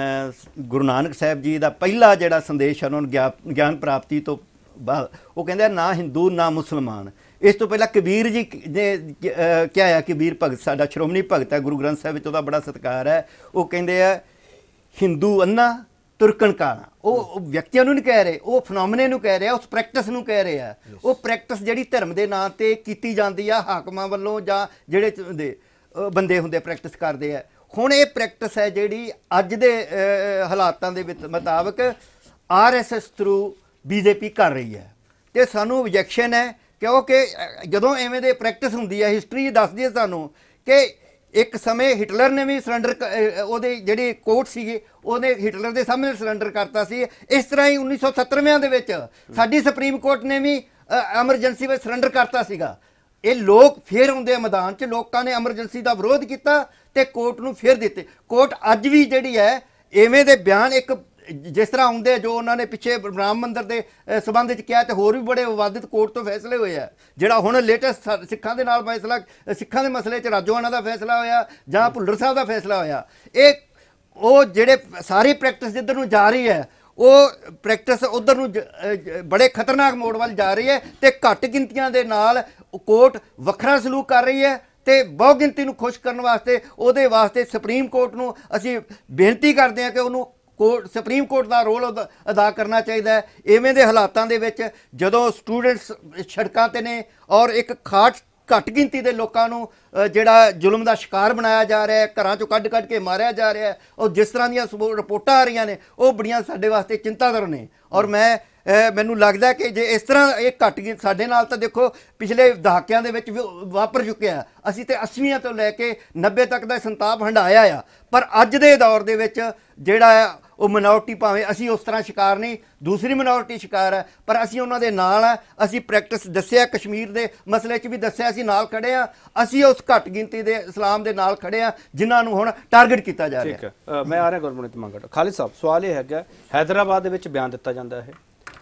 ਗੁਰੂ ਨਾਨਕ ਸਾਹਿਬ ਜੀ ਦਾ ਪਹਿਲਾ ਜਿਹੜਾ ਸੰਦੇਸ਼ ਹੈ ਉਹਨਾਂ ਨੂੰ ਗਿਆਨ ਪ੍ਰਾਪਤੀ ਤੋਂ ਬਾਅਦ ਉਹ ਕਹਿੰਦੇ ਨਾ ਹਿੰਦੂ ਨਾ ਮੁਸਲਮਾਨ। ਇਸ ਤੋਂ ਪਹਿਲਾਂ ਕਬੀਰ ਜੀ ਨੇ ਕਿਹਾ ਹੈ, ਕਬੀਰ ਭਗਤ ਸਾਡਾ ਸ਼੍ਰੋਮਣੀ ਭਗਤ ਹੈ, ਗੁਰੂ ਗ੍ਰੰਥ ਸਾਹਿਬ ਵਿੱਚ ਉਹਦਾ ਬੜਾ ਸਤਿਕਾਰ ਹੈ। ਉਹ ਕਹਿੰਦੇ ਆ ਹਿੰਦੂ ਅੰਨਾ ਤੁਰਕਣ ਕਾਣਾ। ਉਹ ਵਿਅਕਤੀਆਂ ਨੂੰ ਨਹੀਂ ਕਹਿ ਰਹੇ, ਉਹ ਫਨੋਮਨੇ ਨੂੰ ਕਹਿ ਰਹੇ ਆ, ਉਸ ਪ੍ਰੈਕਟਿਸ ਨੂੰ ਕਹਿ ਰਹੇ ਆ। ਉਹ ਪ੍ਰੈਕਟਿਸ ਜਿਹੜੀ ਧਰਮ ਦੇ ਨਾਂ ਤੇ ਕੀਤੀ ਜਾਂਦੀ ਆ ਹਾਕਮਾਂ ਵੱਲੋਂ ਜਾਂ ਜਿਹੜੇ ਦੇ ਬੰਦੇ ਹੁੰਦੇ ਪ੍ਰੈਕਟਿਸ ਕਰਦੇ ਆ। ਹੁਣ ਇਹ ਪ੍ਰੈਕਟਿਸ ਹੈ ਜਿਹੜੀ ਅੱਜ ਦੇ ਹਾਲਾਤਾਂ ਦੇ ਮੁਤਾਬਕ R S S through BJP ਕਰ ਰਹੀ ਹੈ ਤੇ ਸਾਨੂੰ ਓਬਜੈਕਸ਼ਨ ਹੈ ਕਿਉਂਕਿ ਜਦੋਂ ਐਵੇਂ ਦੇ ਪ੍ਰੈਕਟਿਸ ਹੁੰਦੀ ਹੈ ਹਿਸਟਰੀ ਦੱਸਦੀ ਹੈ ਸਾਨੂੰ ਕਿ ਇੱਕ ਸਮੇਂ ਹਿਟਲਰ ਨੇ ਵੀ ਸਰੈਂਡਰ ਉਹਦੇ ਜਿਹੜੀ ਕੋਰਟ ਸੀਗੀ ਉਹਨੇ ਹਿਟਲਰ ਦੇ ਸਾਹਮਣੇ ਸਰੈਂਡਰ ਕਰਤਾ ਸੀ। ਇਸ ਤਰ੍ਹਾਂ ਹੀ ਉੱਨੀ ਸੌ ਸੱਤਰਵਿਆਂ ਦੇ ਵਿੱਚ ਸਾਡੀ ਸੁਪਰੀਮ ਕੋਰਟ ਨੇ ਵੀ ਐਮਰਜੈਂਸੀ ਵਿੱਚ ਸਰੈਂਡਰ ਕਰਤਾ ਸੀਗਾ। ਇਹ ਲੋਕ ਫੇਰ ਆਉਂਦੇ ਆ ਮੈਦਾਨ 'ਚ, ਲੋਕਾਂ ਨੇ ਐਮਰਜੈਂਸੀ ਦਾ ਵਿਰੋਧ ਕੀਤਾ ਤੇ ਕੋਰਟ ਨੂੰ ਫੇਰ ਦਿੱਤੇ। ਕੋਰਟ ਅੱਜ ਵੀ ਜਿਹੜੀ ਹੈ ਐਵੇਂ ਦੇ ਬਿਆਨ ਇੱਕ ਜਿਸ ਤਰ੍ਹਾਂ ਆਉਂਦੇ ਜੋ ਉਹਨਾਂ ਨੇ ਪਿੱਛੇ ਰਾਮ ਮੰਦਿਰ ਦੇ ਸਬੰਧ ਵਿੱਚ ਕਿਹਾ ਤੇ ਹੋਰ ਵੀ ਬੜੇ ਵਿਵਾਦਿਤ ਕੋਰਟ ਤੋਂ ਫੈਸਲੇ ਹੋਏ ਆ। ਜਿਹੜਾ ਹੁਣ ਲੇਟੈਸਟ ਸਿੱਖਾਂ ਦੇ ਨਾਲ ਫੈਸਲਾ, ਸਿੱਖਾਂ ਦੇ ਮਸਲੇ 'ਚ ਰਾਜੋਆਣਾ ਦਾ ਫੈਸਲਾ ਹੋਇਆ ਜਾਂ ਭੁੱਲਰ ਸਾਹਿਬ ਦਾ ਫੈਸਲਾ ਹੋਇਆ, ਇਹ ਉਹ ਜਿਹੜੇ ਸਾਰੀ ਪ੍ਰੈਕਟਿਸ ਜਿੱਧਰ ਨੂੰ ਜਾ ਰਹੀ ਹੈ ਉਹ ਪ੍ਰੈਕਟਿਸ ਉਧਰ ਨੂੰ ਬੜੇ ਖਤਰਨਾਕ ਮੋੜ ਵੱਲ ਜਾ ਰਹੀ ਹੈ ਤੇ ਘੱਟ ਗਿਣਤੀਆਂ ਦੇ ਨਾਲ ਕੋਰਟ ਵੱਖਰਾ ਸਲੂਕ ਕਰ ਰਹੀ ਹੈ ਤੇ ਬਹੁ ਗਿਣਤੀ ਨੂੰ ਖੁਸ਼ ਕਰਨ ਵਾਸਤੇ ਉਹਦੇ ਵਾਸਤੇ ਸੁਪਰੀਮ ਕੋਰਟ ਨੂੰ ਅਸੀਂ ਬੇਨਤੀ ਕਰਦੇ ਹਾਂ ਕਿ ਉਹਨੂੰ ਕੋਰਟ ਸੁਪਰੀਮ ਕੋਰਟ ਦਾ ਰੋਲ ਅਦਾ ਕਰਨਾ ਚਾਹੀਦਾ ਹੈ। ਇਵੇਂ ਦੇ ਹਾਲਾਤਾਂ ਦੇ ਵਿੱਚ ਜਦੋਂ ਸਟੂਡੈਂਟਸ ਸੜਕਾਂ ਤੇ ਨੇ ਔਰ ਇੱਕ ਖਾਟ ਘੱਟ ਗਿਣਤੀ ਦੇ ਲੋਕਾਂ ਨੂੰ ਜਿਹੜਾ ਜ਼ੁਲਮ ਦਾ ਸ਼ਿਕਾਰ ਬਣਾਇਆ ਜਾ ਰਿਹਾ ਹੈ, ਘਰਾਂ ਚੋਂ ਕੱਢ ਕੱਢ ਕੇ ਮਾਰਿਆ ਜਾ ਰਿਹਾ ਹੈ, ਔਰ ਜਿਸ ਤਰ੍ਹਾਂ ਦੀਆਂ ਰਿਪੋਰਟਾਂ ਆ ਰਹੀਆਂ ਨੇ ਉਹ ਬੜੀਆਂ ਸਾਡੇ ਵਾਸਤੇ ਚਿੰਤਾਜਨਕ ਨੇ। ਔਰ ਮੈਂ ਮੈਨੂੰ ਲੱਗਦਾ ਕਿ ਜੇ ਇਸ ਤਰ੍ਹਾਂ ਇਹ ਘੱਟ ਗਈ ਸਾਡੇ ਨਾਲ ਤਾਂ ਦੇਖੋ ਪਿਛਲੇ ਦਹਾਕਿਆਂ ਦੇ ਵਿੱਚ ਵਾਪਰ ਚੁੱਕਿਆ। ਅਸੀਂ ਤੇ ਅੱਸੀਆਂ ਤੋਂ ਲੈ ਕੇ ਨੱਬੇ ਤੱਕ ਦਾ ਸੰਤਾਪ ਹੰਢਾਇਆ ਆ, ਪਰ ਅੱਜ ਦੇ ਦੌਰ ਦੇ ਵਿੱਚ ਜਿਹੜਾ ਉਹ ਮਿਨੋਰਟੀ ਭਾਵੇਂ ਅਸੀਂ ਉਸ ਤਰ੍ਹਾਂ ਸ਼ਿਕਾਰ ਨਹੀਂ, ਦੂਸਰੀ ਮਿਨੋਰਟੀ ਸ਼ਿਕਾਰ ਹੈ, ਪਰ ਅਸੀਂ ਉਹਨਾਂ ਦੇ ਨਾਲ ਆ। ਅਸੀਂ ਪ੍ਰੈਕਟਿਸ ਦੱਸਿਆ, ਕਸ਼ਮੀਰ ਦੇ ਮਸਲੇ 'ਚ ਵੀ ਦੱਸਿਆ, ਅਸੀਂ ਨਾਲ ਖੜੇ ਆ। ਅਸੀਂ ਉਸ ਘੱਟ ਗਿਣਤੀ ਦੇ ਇਸਲਾਮ ਦੇ ਨਾਲ ਖੜੇ ਆ ਜਿਨ੍ਹਾਂ ਨੂੰ ਹੁਣ ਟਾਰਗੇਟ ਕੀਤਾ ਜਾ ਰਿਹਾ। ਠੀਕ ਹੈ, ਮੈਂ ਆ ਰਿਹਾ ਗੁਰਮਨਿਤ ਮੰਗਟ। ਖਾਲਿਦ ਸਾਹਿਬ, ਸਵਾਲ ਇਹ ਹੈਗਾ ਹੈਦਰਾਬਾਦ ਦੇ ਵਿੱਚ ਬਿਆਨ ਦਿੱਤਾ ਜਾਂਦਾ ਹੈ,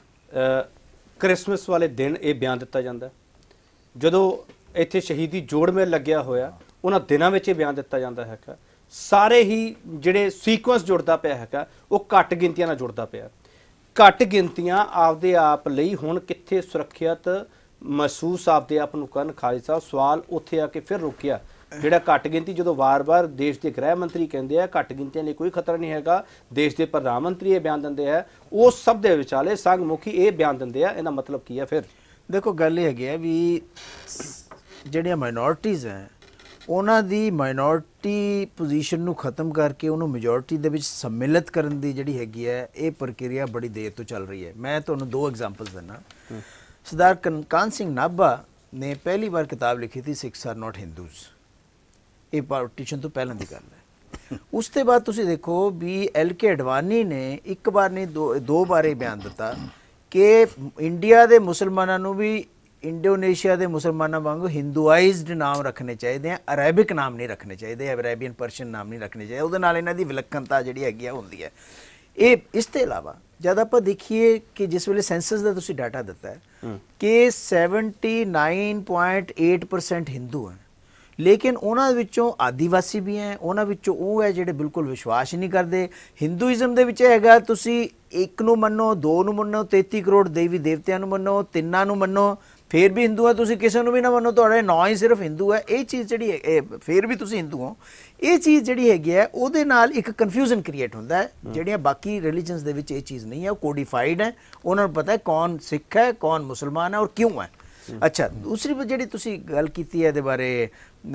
ਕ੍ਰਿਸਮਸ ਵਾਲੇ ਦਿਨ ਇਹ ਬਿਆਨ ਦਿੱਤਾ ਜਾਂਦਾ, ਜਦੋਂ ਇੱਥੇ ਸ਼ਹੀਦੀ ਜੋੜ ਮੇਲ ਲੱਗਿਆ ਹੋਇਆ ਉਹਨਾਂ ਦਿਨਾਂ ਵਿੱਚ ਇਹ ਬਿਆਨ ਦਿੱਤਾ ਜਾਂਦਾ ਹੈਗਾ। ਸਾਰੇ ਹੀ ਜਿਹੜੇ ਸੀਕੁਐਂਸ ਜੁੜਦਾ ਪਿਆ ਹੈਗਾ ਉਹ ਘੱਟ ਗਿਣਤੀਆਂ ਨਾਲ ਜੁੜਦਾ ਪਿਆ। ਘੱਟ ਗਿਣਤੀਆਂ ਆਪਦੇ ਆਪ ਲਈ ਹੁਣ ਕਿੱਥੇ ਸੁਰੱਖਿਅਤ ਮਹਿਸੂਸ ਆਪਦੇ ਆਪ ਨੂੰ ਕਰਨ। ਖਾਲਿਦ ਸਾਹਿਬ, ਸਵਾਲ ਉੱਥੇ ਆ ਕੇ ਫਿਰ ਰੁਕਿਆ। ਜਿਹੜਾ ਘੱਟ ਗਿਣਤੀ ਜਦੋਂ ਵਾਰ-ਵਾਰ ਦੇਸ਼ ਦੇ ਗ੍ਰਹਿ ਮੰਤਰੀ ਕਹਿੰਦੇ ਆ ਘੱਟ ਗਿਣਤੀਆਂ ਲਈ ਕੋਈ ਖਤਰਾ ਨਹੀਂ ਹੈਗਾ, ਦੇਸ਼ ਦੇ ਪ੍ਰਧਾਨ ਮੰਤਰੀ ਇਹ ਬਿਆਨ ਦਿੰਦੇ ਆ, ਉਹ ਸਭ ਦੇ ਵਿਚਾਲੇ ਸੰਘ ਮੁਖੀ ਇਹ ਬਿਆਨ ਦਿੰਦੇ ਆ, ਇਹਦਾ ਮਤਲਬ ਕੀ ਹੈ? ਫਿਰ ਦੇਖੋ ਗੱਲ ਇਹ ਹੈਗੀ ਹੈ ਵੀ ਜਿਹੜੀਆਂ ਮਾਈਨੋਰਟੀਜ਼ ਹੈ ਉਹਨਾਂ ਦੀ ਮਾਈਨੋਰਟੀ ਪੋਜੀਸ਼ਨ ਨੂੰ ਖਤਮ ਕਰਕੇ ਉਹਨੂੰ ਮੈਜੋਰਟੀ ਦੇ ਵਿੱਚ ਸੰਮਿਲਿਤ ਕਰਨ ਦੀ ਜਿਹੜੀ ਹੈਗੀ ਹੈ ਇਹ ਪ੍ਰਕਿਰਿਆ ਬੜੀ ਦੇਰ ਤੋਂ ਚੱਲ ਰਹੀ ਹੈ। ਮੈਂ ਤੁਹਾਨੂੰ ਦੋ ਐਗਜ਼ਾਮਪਲਸ ਦਿੰਦਾ। ਸਰਦਾਰ ਕਾਹਨ ਸਿੰਘ ਨਾਭਾ ਨੇ ਪਹਿਲੀ ਵਾਰ ਕਿਤਾਬ ਲਿਖੀ ਸੀ ਸਿੱਖਸ ਆਰ ਨਾਟ ਹਿੰਦੂਜ਼। ਇਹ ਪਾਰਟੀਸ਼ਨ ਤੋਂ ਪਹਿਲਾਂ ਦੀ ਗੱਲ ਹੈ। ਉਸ ਤੋਂ ਬਾਅਦ ਤੁਸੀਂ ਦੇਖੋ ਵੀ ਐਲ ਕੇ ਅਡਵਾਨੀ ਨੇ ਇੱਕ ਵਾਰ ਨਹੀਂ ਦੋ ਦੋ ਵਾਰ ਇਹ ਬਿਆਨ ਦਿੱਤਾ ਕਿ ਇੰਡੀਆ ਦੇ ਮੁਸਲਮਾਨਾਂ ਨੂੰ ਵੀ ਇੰਡੋਨੇਸ਼ੀਆ ਦੇ ਮੁਸਲਮਾਨਾਂ ਵਾਂਗੂ ਹਿੰਦੂਆਈਜ਼ਡ ਨਾਮ ਰੱਖਣੇ ਚਾਹੀਦੇ ਆ, ਅਰੈਬਿਕ ਨਾਮ ਨਹੀਂ ਰੱਖਣੇ ਚਾਹੀਦੇ, ਅਰੇਬੀਅਨ ਪਰਸ਼ੀਅਨ ਨਾਮ ਨਹੀਂ ਰੱਖਣੇ ਚਾਹੀਦੇ। ਉਹਦੇ ਨਾਲ ਇਹਨਾਂ ਦੀ ਵਿਲੱਖਣਤਾ ਜਿਹੜੀ ਹੈਗੀ ਆ ਹੁੰਦੀ ਹੈ। ਇਹ ਇਸ ਤੋਂ ਇਲਾਵਾ ਜਦ ਆਪਾਂ ਦੇਖੀਏ ਕਿ ਜਿਸ ਵੇਲੇ ਸੈਂਸਸ ਦਾ ਤੁਸੀਂ ਡਾਟਾ ਦਿੱਤਾ ਹੈ ਕਿ seventy nine point eight percent Hindu ਹੈ, ਲੇਕਿਨ ਉਹਨਾਂ ਵਿੱਚੋਂ ਆਦੀਵਾਸੀ ਵੀ ਹੈ, ਉਹਨਾਂ ਵਿੱਚੋਂ ਉਹ ਹੈ ਜਿਹੜੇ ਬਿਲਕੁਲ ਵਿਸ਼ਵਾਸ ਨਹੀਂ ਕਰਦੇ। ਹਿੰਦੂਇਜ਼ਮ ਦੇ ਵਿੱਚ ਹੈਗਾ ਤੁਸੀਂ ਇੱਕ ਨੂੰ ਮੰਨੋ, ਦੋ ਨੂੰ ਮੰਨੋ, ਤੇਤੀ ਕਰੋੜ ਦੇਵੀ ਦੇਵਤਿਆਂ ਨੂੰ ਮੰਨੋ, ਤਿੰਨਾਂ ਨੂੰ ਮੰਨੋ, ਫਿਰ ਵੀ ਹਿੰਦੂ ਹੈ। ਤੁਸੀਂ ਕਿਸੇ ਨੂੰ ਵੀ ਨਾ ਮੰਨੋ, ਤੁਹਾਡੇ ਨਾਂ ਹੀ ਸਿਰਫ ਹਿੰਦੂ ਹੈ। ਇਹ ਚੀਜ਼ ਜਿਹੜੀ ਹੈ ਫਿਰ ਵੀ ਤੁਸੀਂ ਹਿੰਦੂ ਹੋ। ਇਹ ਚੀਜ਼ ਜਿਹੜੀ ਹੈਗੀ ਹੈ ਉਹਦੇ ਨਾਲ ਇੱਕ ਕਨਫਿਊਜ਼ਨ ਕ੍ਰੀਏਟ ਹੁੰਦਾ ਹੈ। ਜਿਹੜੀਆਂ ਬਾਕੀ ਰਿਲੀਜਨਸ ਦੇ ਵਿੱਚ ਇਹ ਚੀਜ਼ ਨਹੀਂ ਹੈ, ਉਹ ਕੋਡੀਫਾਈਡ ਹੈ। ਉਹਨਾਂ ਨੂੰ ਪਤਾ ਹੈ ਕੌਣ ਸਿੱਖ ਹੈ, ਕੌਣ ਮੁਸਲਮਾਨ ਹੈ ਔਰ ਕਿਉਂ ਹੈ। ਅੱਛਾ, ਦੂਸਰੀ ਜਿਹੜੀ ਤੁਸੀਂ ਗੱਲ ਕੀਤੀ ਹੈ ਇਹਦੇ ਬਾਰੇ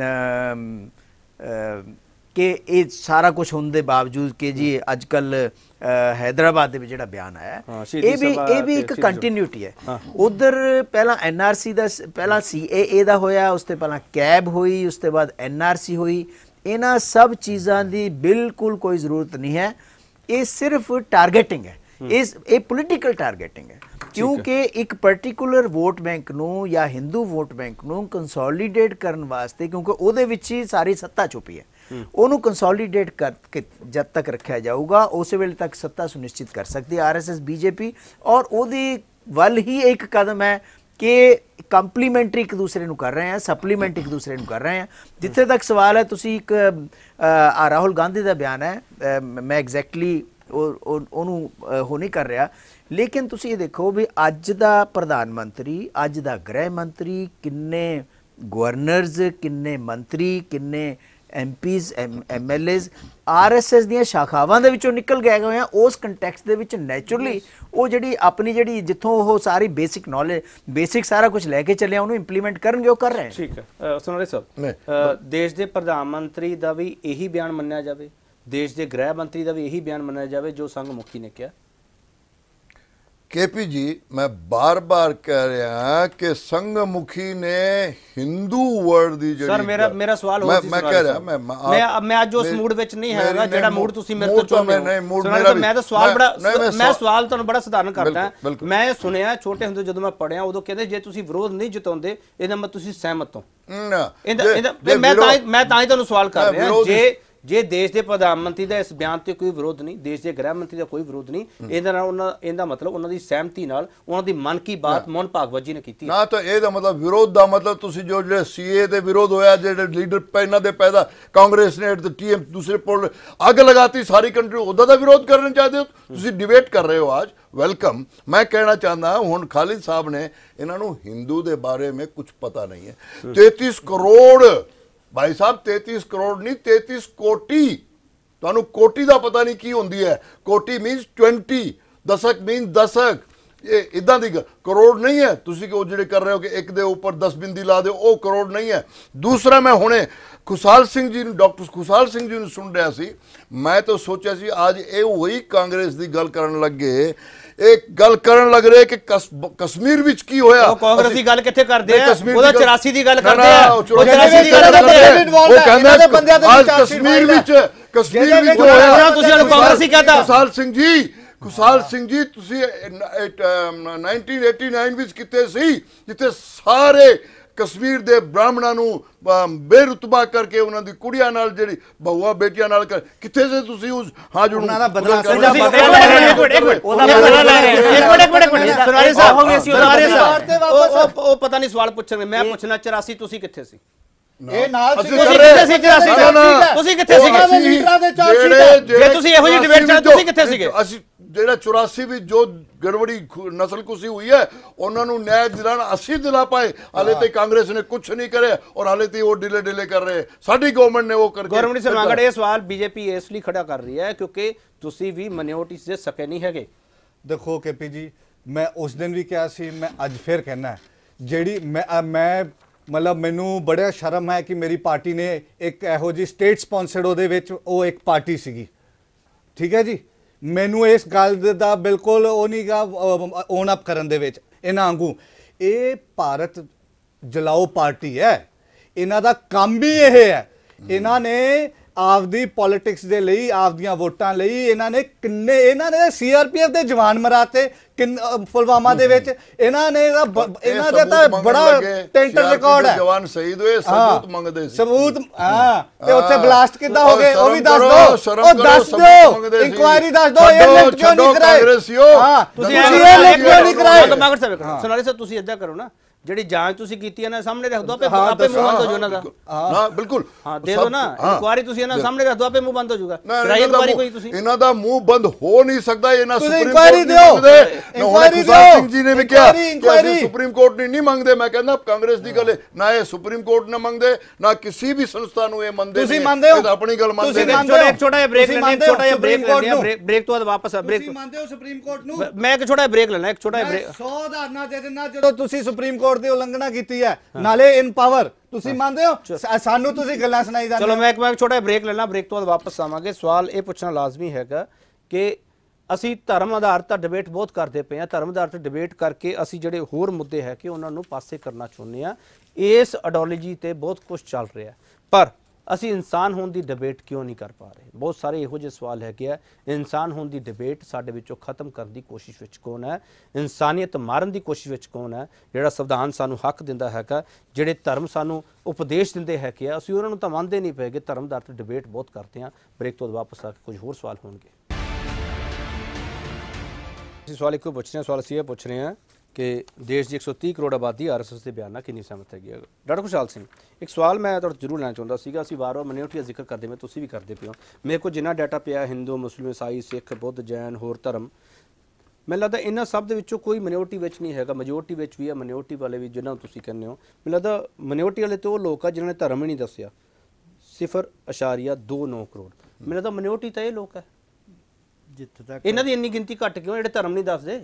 ਕਿ ਇਹ ਸਾਰਾ ਕੁਝ ਹੋਣ ਦੇ ਬਾਵਜੂਦ ਕਿ ਜੀ ਅੱਜ ਕੱਲ੍ਹ हैदराबाद ਦੇ ਵਿੱਚ ਜਿਹੜਾ ਬਿਆਨ ਆਇਆ ਇਹ ਵੀ ਇਹ ਵੀ ਇੱਕ ਕੰਟੀਨਿਊਟੀ ਹੈ। ਉਧਰ ਪਹਿਲਾਂ ਐਨ ਆਰ ਸੀ ਦਾ ਪਹਿਲਾਂ ਸੀ ਏ ਏ ਦਾ ਹੋਇਆ, ਉਸ ਤੋਂ ਪਹਿਲਾਂ ਕੈਬ ਹੋਈ, ਉਸ ਤੋਂ ਬਾਅਦ ਐਨ ਆਰ ਸੀ ਹੋਈ। ਇਹਨਾਂ ਸਭ ਚੀਜ਼ਾਂ ਦੀ ਬਿਲਕੁਲ ਕੋਈ ਜ਼ਰੂਰਤ ਨਹੀਂ ਹੈ। ਇਹ ਸਿਰਫ ਟਾਰਗੇਟਿੰਗ ਹੈ। ਇਸ ਇਹ ਪੋਲੀਟੀਕਲ ਟਾਰਗੇਟਿੰਗ ਹੈ ਕਿਉਂਕਿ ਇੱਕ ਪਰਟੀਕੂਲਰ ਵੋਟ ਬੈਂਕ ਨੂੰ ਜਾਂ ਹਿੰਦੂ ਵੋਟ ਬੈਂਕ ਨੂੰ ਕੰਸੋਲੀਡੇਟ ਕਰਨ ਵਾਸਤੇ, ਕਿਉਂਕਿ ਉਹਦੇ ਵਿੱਚ ਹੀ ਸਾਰੀ ਸੱਤਾ ਛੁਪੀ ਹੈ, ਉਹਨੂੰ ਕੰਸੋਲੀਡੇਟ ਕਰਕੇ ਜਦ ਤੱਕ ਰੱਖਿਆ ਜਾਊਗਾ ਉਸੇ ਵੇਲੇ ਤੱਕ ਸੱਤਾ ਸੁਨਿਸ਼ਚਿਤ ਕਰ ਸਕਦੀ ਹੈ ਆਰ ਐਸ ਐਸ ਬੀਜੇਪੀ। ਔਰ ਉਹਦੀ ਵੱਲ ਹੀ ਇੱਕ ਕਦਮ ਹੈ ਕਿ ਕੰਪਲੀਮੈਂਟਰੀ ਇੱਕ ਦੂਸਰੇ ਨੂੰ ਕਰ ਰਹੇ ਹਾਂ, ਸਪਲੀਮੈਂਟ ਇੱਕ ਦੂਸਰੇ ਨੂੰ ਕਰ ਰਹੇ ਹਾਂ। ਜਿੱਥੇ ਤੱਕ ਸਵਾਲ ਹੈ, ਤੁਸੀਂ ਇੱਕ ਰਾਹੁਲ ਗਾਂਧੀ ਦਾ ਬਿਆਨ ਹੈ, ਮੈਂ ਐਗਜ਼ੈਕਟਲੀ ਉਹਨੂੰ ਉਹ ਨਹੀਂ ਕਰ ਰਿਹਾ, ਲੇਕਿਨ ਤੁਸੀਂ ਇਹ ਦੇਖੋ ਵੀ ਅੱਜ ਦਾ ਪ੍ਰਧਾਨ ਮੰਤਰੀ, ਅੱਜ ਦਾ ਗ੍ਰਹਿ ਮੰਤਰੀ, ਕਿੰਨੇ ਗਵਰਨਰਸ, ਕਿੰਨੇ ਮੰਤਰੀ, ਕਿੰਨੇ M Ps, M L As R S S ਦੀਆਂ ਸ਼ਾਖਾਵਾਂ ਦੇ ਵਿੱਚੋਂ ਨਿਕਲ ਗਏ ਹੋਏ ਆ। ਉਸ ਕੰਟੈਕਸਟ ਦੇ ਵਿੱਚ ਨੈਚੁਰਲੀ ਉਹ ਜਿਹੜੀ ਆਪਣੀ ਜਿਹੜੀ ਜਿੱਥੋਂ ਉਹ ਸਾਰੀ ਬੇਸਿਕ ਨੌਲੇਜ, ਬੇਸਿਕ ਸਾਰਾ ਕੁਝ ਲੈ ਕੇ ਚੱਲਿਆ ਉਹਨੂੰ ਇੰਪਲੀਮੈਂਟ ਕਰਨਗੇ, ਉਹ ਕਰ ਰਹੇ। ਠੀਕ ਹੈ ਸੁਨਾਰੇ ਸਾਹਿਬ, ਦੇਸ਼ ਦੇ ਪ੍ਰਧਾਨ ਮੰਤਰੀ ਦਾ ਵੀ ਇਹੀ ਬਿਆਨ ਮੰਨਿਆ ਜਾਵੇ, ਦੇਸ਼ ਦੇ ਗ੍ਰਹਿ ਮੰਤਰੀ ਦਾ ਵੀ ਇਹੀ ਬਿਆਨ ਮੰਨਿਆ ਜਾਵੇ ਜੋ ਸੰਘ ਮੁਖੀ ਨੇ ਕਿਹਾ। केपी जी, मैं बार बार कह रहा कि संघ मुखी ने हिंदू वर्ड दी जड़ी। सर मेरा मेरा सवाल हो मैं मैं कह रहा मैं मैं मैं आज उस मूड ਵਿੱਚ ਨਹੀਂ ਹੈਗਾ ਜਿਹੜਾ मूड ਤੁਸੀਂ ਮੇਰੇ ਤੋਂ ਚਾਹੁੰਦੇ ਹੋ। ਮੈਂ ਤਾਂ ਸਵਾਲ ਬੜਾ ਮੈਂ ਸਵਾਲ ਤੁਹਾਨੂੰ ਬੜਾ ਸਧਾਰਨ ਕਰਦਾ। ਮੈਂ ਸੁਣਿਆ ਛੋਟੇ ਹੁੰਦੇ ਜਦੋਂ ਮੈਂ ਪੜਿਆ ਉਦੋਂ ਕਹਿੰਦੇ ਜੇ ਤੁਸੀਂ ਵਿਰੋਧ ਨਹੀਂ ਜਤਾਉਂਦੇ ਇਹਦਾ ਮਤਲਬ ਤੁਸੀਂ ਸਹਿਮਤ ਹੋ। ਮੈਂ ਤਾਂ ਮੈਂ ਤਾਂ ਹੀ ਤੁਹਾਨੂੰ ਸਵਾਲ ਕਰ ਰਿਹਾ, ਜੇ ਜੇ ਦੇਸ਼ ਦੇ ਪ੍ਰਧਾਨ ਮੰਤਰੀ ਦਾ ਇਸ ਬਿਆਨ ਤੇ ਕੋਈ ਵਿਰੋਧ ਨਹੀਂ, ਦੇਸ਼ ਦੇ ਗ੍ਰਹਿ ਮੰਤਰੀ ਦਾ ਕੋਈ ਵਿਰੋਧ ਨਹੀਂ, ਇਹਦਾ ਨਾਲ ਉਹਨਾਂ ਇਹਦਾ ਮਤਲਬ ਉਹਨਾਂ ਦੀ ਸਹਿਮਤੀ ਨਾਲ ਉਹਨਾਂ ਦੀ ਮਨ ਕੀ ਬਾਤ ਮੋਹਨ ਭਾਗਵਤ ਜੀ ਨੇ ਕੀਤੀ ਨਾ। ਤਾਂ ਇਹਦਾ ਮਤਲਬ ਵਿਰੋਧ ਦਾ ਮਤਲਬ ਤੁਸੀਂ ਜੋ ਜਿਹੜੇ ਸੀਏ ਦੇ ਵਿਰੋਧ ਹੋਇਆ, ਜਿਹੜੇ ਲੀਡਰ ਇਹਨਾਂ ਦੇ ਪੈਦਾ ਕਾਂਗਰਸ ਨੇ ਟੀ ਐਮ ਦੂਸਰੇ ਪੋਲ ਅੱਗ ਲਗਾਤੀ ਸਾਰੀ ਕੰਟਰੀ, ਉਹਦਾ ਦਾ ਵਿਰੋਧ ਕਰਨਾ ਚਾਹਦੇ ਹੋ ਤੁਸੀਂ? ਡਿਬੇਟ ਕਰ ਰਹੇ ਹੋ ਅੱਜ, ਵੈਲਕਮ। ਮੈਂ ਕਹਿਣਾ ਚਾਹੁੰਦਾ ਹੁਣ ਖਾਲਿਦ ਸਾਹਿਬ ਨੇ ਇਹਨਾਂ ਨੂੰ ਹਿੰਦੂ ਦੇ ਬਾਰੇ में कुछ पता नहीं है। तैंतीस करोड़ भाई साहब, तैंतीस करोड़ नहीं तैंतीस कोटी। ਤੁਹਾਨੂੰ ਕੋਟੀ ਦਾ ਪਤਾ ਨਹੀਂ ਕੀ ਹੁੰਦੀ ਹੈ। ਕੋਟੀ ਮੀਨਸ ट्वेंटी, ਦਸ਼ਕ ਮੀਨ ਦਸ਼ਕ। ਇਹ ਇਦਾਂ ਦੀ ਕਰੋੜ ਨਹੀਂ ਹੈ। ਤੁਸੀਂ ਉਹ ਜਿਹੜੇ ਕਰ ਰਹੇ ਹੋ ਕਿ ਇੱਕ ਦੇ ਉੱਪਰ ਦਸ ਬਿੰਦੀ ਲਾ ਦਿਓ, ਉਹ ਕਰੋੜ ਨਹੀਂ ਹੈ। ਦੂਸਰਾ, ਮੈਂ ਹੁਣੇ ਖੁਸ਼ਹਾਲ ਸਿੰਘ ਜੀ ਨੂੰ, ਡਾਕਟਰ ਖੁਸ਼ਹਾਲ ਸਿੰਘ ਜੀ ਨੂੰ ਸੁਣ ਰਿਹਾ ਸੀ, ਮੈਂ ਤਾਂ ਸੋਚਿਆ ਸੀ ਅੱਜ ਇਹ ਉਹੀ ਕਾਂਗਰਸ ਦੀ ਗੱਲ ਕਰਨ ਲੱਗੇ, एक गल करन लग रहे कि कश्मीर विच की होया। कांग्रेस की गल किथे करदे आ? ओदा चौरासी दी गल करदे आ, ओ चौरासी दी गल करदे आ। वो कहंदा आज कश्मीर विच कश्मीर विच होया, तुसी ओनु कांग्रेस ही कहता। खुशहाल सिंह जी, खुशहाल सिंह जी, तुसी नाइनटीन एटी नाइन विच किथे सी जिथे सारे कश्मीर ਦੇ ਬ੍ਰਾਹਮਣਾਂ ਨੂੰ ਬੇਰੁਤਬਾ ਕਰਕੇ ਉਹਨਾਂ ਦੀ ਕੁੜੀਆਂ ਨਾਲ ਜਿਹੜੀ ਬਹੂਆ ਬੇਟੀਆਂ ਨਾਲ ਕਿੱਥੇ ਸੇ ਤੁਸੀਂ ਉਸ ਹਾਜਰ ਉਹਨਾਂ ਦਾ ਬਦਲਾ ਇੱਕ ਮਿੰਟ ਇੱਕ ਮਿੰਟ ਉਹਦਾ ਬਦਲਾ ਲੈ ਰਹੇ ਇੱਕ ਮਿੰਟ ਇੱਕ ਮਿੰਟ ਇੱਕ ਮਿੰਟ ਸੁਨਾਰੇ ਸਾਹਿਬ ਹੋ ਗਏ ਸੀ ਉਹ ਉਹ ਪਤਾ ਨਹੀਂ ਸਵਾਲ ਪੁੱਛਣਗੇ। ਮੈਂ ਪੁੱਛਣਾ ਚੌਰਾਸੀ ਤੁਸੀਂ ਕਿੱਥੇ ਸੀ? ਇਹ ਨਾਲ ਤੁਸੀਂ ਕਿੱਥੇ ਸੀ ਚੌਰਾਸੀ? ਤੁਸੀਂ ਕਿੱਥੇ ਸੀਗੇ? ਜੇ ਤੁਸੀਂ ਇਹੋ ਜਿਹੀ ਡਿਬੇਟ ਚਾਹਦੇ ਤੁਸੀਂ ਕਿੱਥੇ ਸੀਗੇ? ਅਸੀਂ ਜਿਹੜਾ ਚੌਰਾਸੀ ਵਿੱਚ ਜੋ ਗੜਬੜੀ ਨਸਲ ਕੁਸ਼ੀ ਹੋਈ ਹੈ ਉਹਨਾਂ ਨੂੰ ਨਿਆਂ ਦਿਲਾਣਾ ਅਸੀਂ ਦਿਲਾ ਪਾਏ। ਹਾਲੇ ਤੇ ਕਾਂਗਰਸ ਨੇ ਕੁਝ ਨਹੀਂ ਕਰਿਆ ਔਰ ਹਾਲੇ ਤੇ ਉਹ ਡਿਲੇ ਡਿਲੇ ਕਰ ਰਹੇ। ਸਾਡੀ ਗਵਰਨਮੈਂਟ ਨੇ ਉਹ ਕਰਕੇ ਗਵਰਨਮੈਂਟ ਸਰਮਾਗੜ ਇਹ ਸਵਾਲ ਬੀਜੇਪੀ ਇਸ ਲਈ ਖੜਾ ਕਰ ਰਹੀ ਹੈ ਕਿਉਂਕਿ ਤੁਸੀਂ ਵੀ ਮਾਈਨੋਰਟੀ ਦੇ ਸਕੇ ਨਹੀਂ ਹੈਗੇ। ਦੇਖੋ ਕੇਪੀ ਜੀ, ਮੈਂ ਉਸ ਦਿਨ ਵੀ ਕਿਹਾ ਸੀ, ਮੈਂ ਅੱਜ ਫਿਰ ਕਹਿਣਾ ਜਿਹੜੀ ਮੈਂ ਮੈਂ ਮਤਲਬ ਮੈਨੂੰ ਬੜਾ ਸ਼ਰਮ ਹੈ ਕਿ ਮੇਰੀ ਪਾਰਟੀ ਨੇ ਇੱਕ ਇਹੋ ਜਿਹੀ ਸਟੇਟ ਸਪਾਂਸਰਡ ਉਹਦੇ ਵਿੱਚ ਉਹ ਇੱਕ ਪਾਰਟੀ ਸੀਗੀ, ਠੀਕ ਹੈ ਜੀ। ਮੈਨੂੰ ਇਸ ਗੱਲ ਦਾ ਬਿਲਕੁਲ ਉਹ ਨਹੀਂ ਗਾ ਓਨ ਅਪ ਕਰਨ ਦੇ ਵਿੱਚ ਇਹਨਾਂ ਵਾਂਗੂ। ਇਹ ਭਾਰਤ ਜਲਾਓ ਪਾਰਟੀ ਹੈ, ਇਹਨਾਂ ਦਾ ਕੰਮ ਵੀ ਇਹ ਹੈ। ਇਹਨਾਂ ਨੇ ਆਪਦੀ ਪੋਲਿਟਿਕਸ ਦੇ ਲਈ, ਆਪਦੀਆਂ ਵੋਟਾਂ ਲਈ ਇਹਨਾਂ ਨੇ ਕਿੰਨੇ ਇਹਨਾਂ ਨੇ ਸੀਆਰਪੀਐਫ ਦੇ ਜਵਾਨ ਮਰਾਤੇ ਫੁਲਵਾਮਾ ਦੇ ਵਿੱਚ। ਇਹਨਾਂ ਨੇ ਇਹਨਾਂ ਦਾ ਤਾਂ ਬੜਾ ਟੈਂਟਰ ਰਿਕਾਰਡ ਹੈ। ਜਵਾਨ ਸ਼ਹੀਦ ਹੋਏ, ਸਬੂਤ ਮੰਗਦੇ ਸੀ, ਸਬੂਤ। ਹਾਂ, ਤੇ ਉੱਥੇ ਬਲਾਸਟ ਕਿੱਦਾਂ ਹੋ ਗਏ ਉਹ ਵੀ ਦੱਸ ਦਿਓ, ਉਹ ਦੱਸ ਦਿਓ, ਇਨਕੁਆਇਰੀ ਦੱਸ ਦਿਓ। ਇਹ ਲਿੰਕ ਕਿਉਂ ਨਹੀਂ ਕਰਾਏ? ਹਾਂ, ਤੁਸੀਂ ਇਹ ਲਿੰਕ ਕਿਉਂ ਨਹੀਂ ਕਰਾਏ? ਮਗਰ ਸਾਹਿਬ, ਸੁਨਾਲੇ ਸਾਹਿਬ, ਤੁਸੀਂ ਇਦਾਂ ਕਰੋ ਨਾ, ਜਿਹੜੀ ਜਾਂਚ ਤੁਸੀਂ ਕੀਤੀ ਹੈ ਨਾ ਸਾਹਮਣੇ ਰੱਖ ਦੋ, ਆਪੇ ਆਪੇ ਮੂੰਹ ਬੰਦ ਹੋ ਜਾਊ ਇਹਨਾਂ ਦਾ। ਹਾਂ ਬਿਲਕੁਲ, ਹਾਂ ਦੇ ਦੋ ਨਾ ਇਨਕੁਆਰੀ, ਤੁਸੀਂ ਇਹਨਾਂ ਸਾਹਮਣੇ ਰੱਖ ਦੋ, ਆਪੇ ਮੂੰਹ ਬੰਦ ਹੋ ਜਾਊਗਾ। ਕਰਾਈ ਇਨਕੁਆਰੀ ਕੋਈ ਤੁਸੀਂ? ਇਹਨਾਂ ਦਾ ਮੂੰਹ ਬੰਦ ਹੋ ਨਹੀਂ ਸਕਦਾ। ਇਹਨਾਂ ਸੁਪਰੀਮ ਇਨਕੁਆਰੀ ਦਿਓ, ਇਨਕੁਆਰੀ ਦਿਓ। ਸਿੰਘ ਜੀ ਨੇ ਵੀ ਕਿਹਾ ਕਿ ਸੁਪਰੀਮ ਕੋਰਟ ਨਹੀਂ ਮੰਗਦੇ। ਮੈਂ ਕਹਿੰਦਾ ਕਾਂਗਰਸ ਦੀ ਗੱਲ ਨਾ ਇਹ ਸੁਪਰੀਮ ਕੋਰਟ ਨਾ ਮੰਗਦੇ, ਨਾ ਕਿਸੇ ਵੀ ਸੰਸਥਾ ਨੂੰ ਇਹ ਮੰਨਦੇ। ਤੁਸੀਂ ਮੰਨਦੇ ਹੋ? ਆਪਣੀ ਗੱਲ ਮੰਨਦੇ ਨੇ। ਇੱਕ ਛੋਟਾ ਜਿਹਾ ਬ੍ਰੇਕ ਲੈਣਾ, ਇੱਕ ਛੋਟਾ ਜਿਹਾ ਬ੍ਰੇਕ ਲੈਣਾ, ਬ੍ਰੇਕ ਤੋਂ ਬਾਅਦ ਵਾਪਸ ਆ। ਬ੍ਰੇਕ ਤੁਸੀਂ ਮੰਨਦੇ ਹੋ ਸੁਪਰੀਮ ਕੋਰਟ ਨੂੰ? ਮੈਂ ਇੱਕ ਛੋਟਾ ਜਿਹਾ ਬ੍ਰੇਕ ਲੈਣਾ, ਇੱਕ ਛੋਟਾ ਜਿਹਾ ਬ੍ਰੇਕ। ਸੌ ਉਦਾਹਰਨਾਂ ਦੇ ਦਿੰਦਾ ਜਦੋਂ ਤੁਸੀਂ ਸੁਪਰੀਮ ਕੋਰਟ ਦੀ ਉਲੰਘਣਾ ਕੀਤੀ ਹੈ, ਨਾਲੇ ਇਨ ਪਾਵਰ। ਤੁਸੀਂ ਮੰਨਦੇ ਹੋ? ਸਾਨੂੰ ਤੁਸੀਂ ਗੱਲਾਂ ਸੁਣਾਈ ਜਾਂਦੇ। ਚਲੋ ਮੈਂ ਇੱਕ ਮੈਂ ਛੋਟਾ ਜਿਹਾ ਬ੍ਰੇਕ ਲੈਣਾ, ਬ੍ਰੇਕ ਤੋਂ ਬਾਅਦ ਵਾਪਸ ਆਵਾਂਗੇ। ਸਵਾਲ ਇਹ ਪੁੱਛਣਾ ਲਾਜ਼ਮੀ ਹੈਗਾ ਕਿ ਅਸੀਂ ਧਰਮ ਆਧਾਰਿਤ ਤਾਂ ਡਿਬੇਟ ਬਹੁਤ ਕਰਦੇ ਪਏ ਹਾਂ, ਧਰਮ ਆਧਾਰਿਤ ਡਿਬੇਟ ਕਰਕੇ ਅਸੀਂ ਜਿਹੜੇ ਹੋਰ ਮੁੱਦੇ ਹੈ ਕਿ ਉਹਨਾਂ ਨੂੰ ਪਾਸੇ ਕਰਨਾ ਚਾਹੁੰਦੇ ਹਾਂ। ਇਸ ਆਈਡੀਓਲੋਜੀ ਤੇ ਬਹੁਤ ਕੁਝ ਚੱਲ ਰਿਹਾ, ਪਰ ਅਸੀਂ ਇਨਸਾਨ ਹੋਣ ਦੀ ਡਿਬੇਟ ਕਿਉਂ ਨਹੀਂ ਕਰ ਪਾ ਰਹੇ? ਬਹੁਤ ਸਾਰੇ ਇਹੋ ਜਿਹੇ ਸਵਾਲ ਹੈਗੇ ਆ। ਇਨਸਾਨ ਹੋਣ ਦੀ ਡਿਬੇਟ ਸਾਡੇ ਵਿੱਚੋਂ ਖਤਮ ਕਰਨ ਦੀ ਕੋਸ਼ਿਸ਼ ਵਿੱਚ ਕੌਣ ਹੈ? ਇਨਸਾਨੀਅਤ ਮਾਰਨ ਦੀ ਕੋਸ਼ਿਸ਼ ਵਿੱਚ ਕੌਣ ਹੈ? ਜਿਹੜਾ ਸੰਵਿਧਾਨ ਸਾਨੂੰ ਹੱਕ ਦਿੰਦਾ ਹੈਗਾ, ਜਿਹੜੇ ਧਰਮ ਸਾਨੂੰ ਉਪਦੇਸ਼ ਦਿੰਦੇ ਹੈਗੇ ਆ, ਅਸੀਂ ਉਹਨਾਂ ਨੂੰ ਤਾਂ ਮੰਨਦੇ ਨਹੀਂ ਪਏਗੇ। ਧਰਮ ਆਧਾਰਿਤ ਡਿਬੇਟ ਬਹੁਤ ਕਰਦੇ ਹਾਂ। ਬ੍ਰੇਕ ਤੋਂ ਵਾਪਸ ਆ ਕੇ ਕੁਝ ਹੋਰ ਸਵਾਲ ਹੋਣਗੇ। ਅਸੀਂ ਸਵਾਲ ਇੱਕੋ ਪੁੱਛ ਰਹੇ ਹਾਂ। ਸਵਾਲ ਅਸੀਂ ਇਹ ਪੁੱਛ ਰਹੇ ਹਾਂ ਕਿ ਦੇਸ਼ ਦੀ ਇੱਕ ਸੌ ਤੀਹ ਕਰੋੜ ਆਬਾਦੀ ਆਰ ਐਸ ਐਸ ਦੇ ਬਿਆਨ ਨਾਲ ਕਿੰਨੀ ਸਹਿਮਤ ਹੈਗੀ ਹੈ? ਡਾਕਟਰ ਖੁਸ਼ਹਾਲ ਸਿੰਘ, ਇੱਕ ਸਵਾਲ ਮੈਂ ਤੁਹਾਡੇ ਜ਼ਰੂਰ ਲੈਣਾ ਚਾਹੁੰਦਾ ਸੀਗਾ। ਅਸੀਂ ਵਾਰ ਵਾਰ ਮਿਨੋਰਟੀ ਦਾ ਜ਼ਿਕਰ ਕਰਦੇ ਮੈਂ, ਤੁਸੀਂ ਵੀ ਕਰਦੇ ਪਿਓ। ਮੇਰੇ ਕੋਲ ਜਿੰਨਾ ਡਾਟਾ ਪਿਆ, ਹਿੰਦੂ, ਮੁਸਲਿਮ, ਈਸਾਈ, ਸਿੱਖ, ਬੁੱਧ, ਜੈਨ, ਹੋਰ ਧਰਮ, ਮੈਨੂੰ ਲੱਗਦਾ ਇਹਨਾਂ ਸਭ ਦੇ ਵਿੱਚੋਂ ਕੋਈ ਮਿਨੋਰਟੀ ਵਿੱਚ ਨਹੀਂ ਹੈਗਾ। ਮੈਜੋਰਟੀ ਵਿੱਚ ਵੀ ਹੈ, ਮਿਨੋਰਟੀ ਵਾਲੇ ਵੀ ਜਿਹਨਾਂ ਨੂੰ ਤੁਸੀਂ ਕਹਿੰਦੇ ਹੋ। ਮੈਨੂੰ ਲੱਗਦਾ ਮਿਨੋਰਟੀ ਵਾਲੇ ਤੇ ਉਹ ਲੋਕ ਆ ਜਿਨ੍ਹਾਂ ਨੇ ਧਰਮ ਹੀ ਨਹੀਂ ਦੱਸਿਆ। ਸਿਫਰ ਅਸ਼ਾਰੀਆ ਦੋ ਨੌ ਕਰੋੜ। ਮੈਨੂੰ ਲੱਗਦਾ ਮਿਨੋਰਟੀ ਤਾਂ ਇਹ ਲੋਕ ਹੈ। ਜਿੱਥੇ ਤੱਕ ਇਹਨਾਂ ਦੀ ਇੰਨੀ ਗਿਣਤੀ ਘੱਟ ਕਿਉਂ, ਜਿਹੜੇ ਧਰਮ ਨਹੀਂ ਦੱਸਦੇ,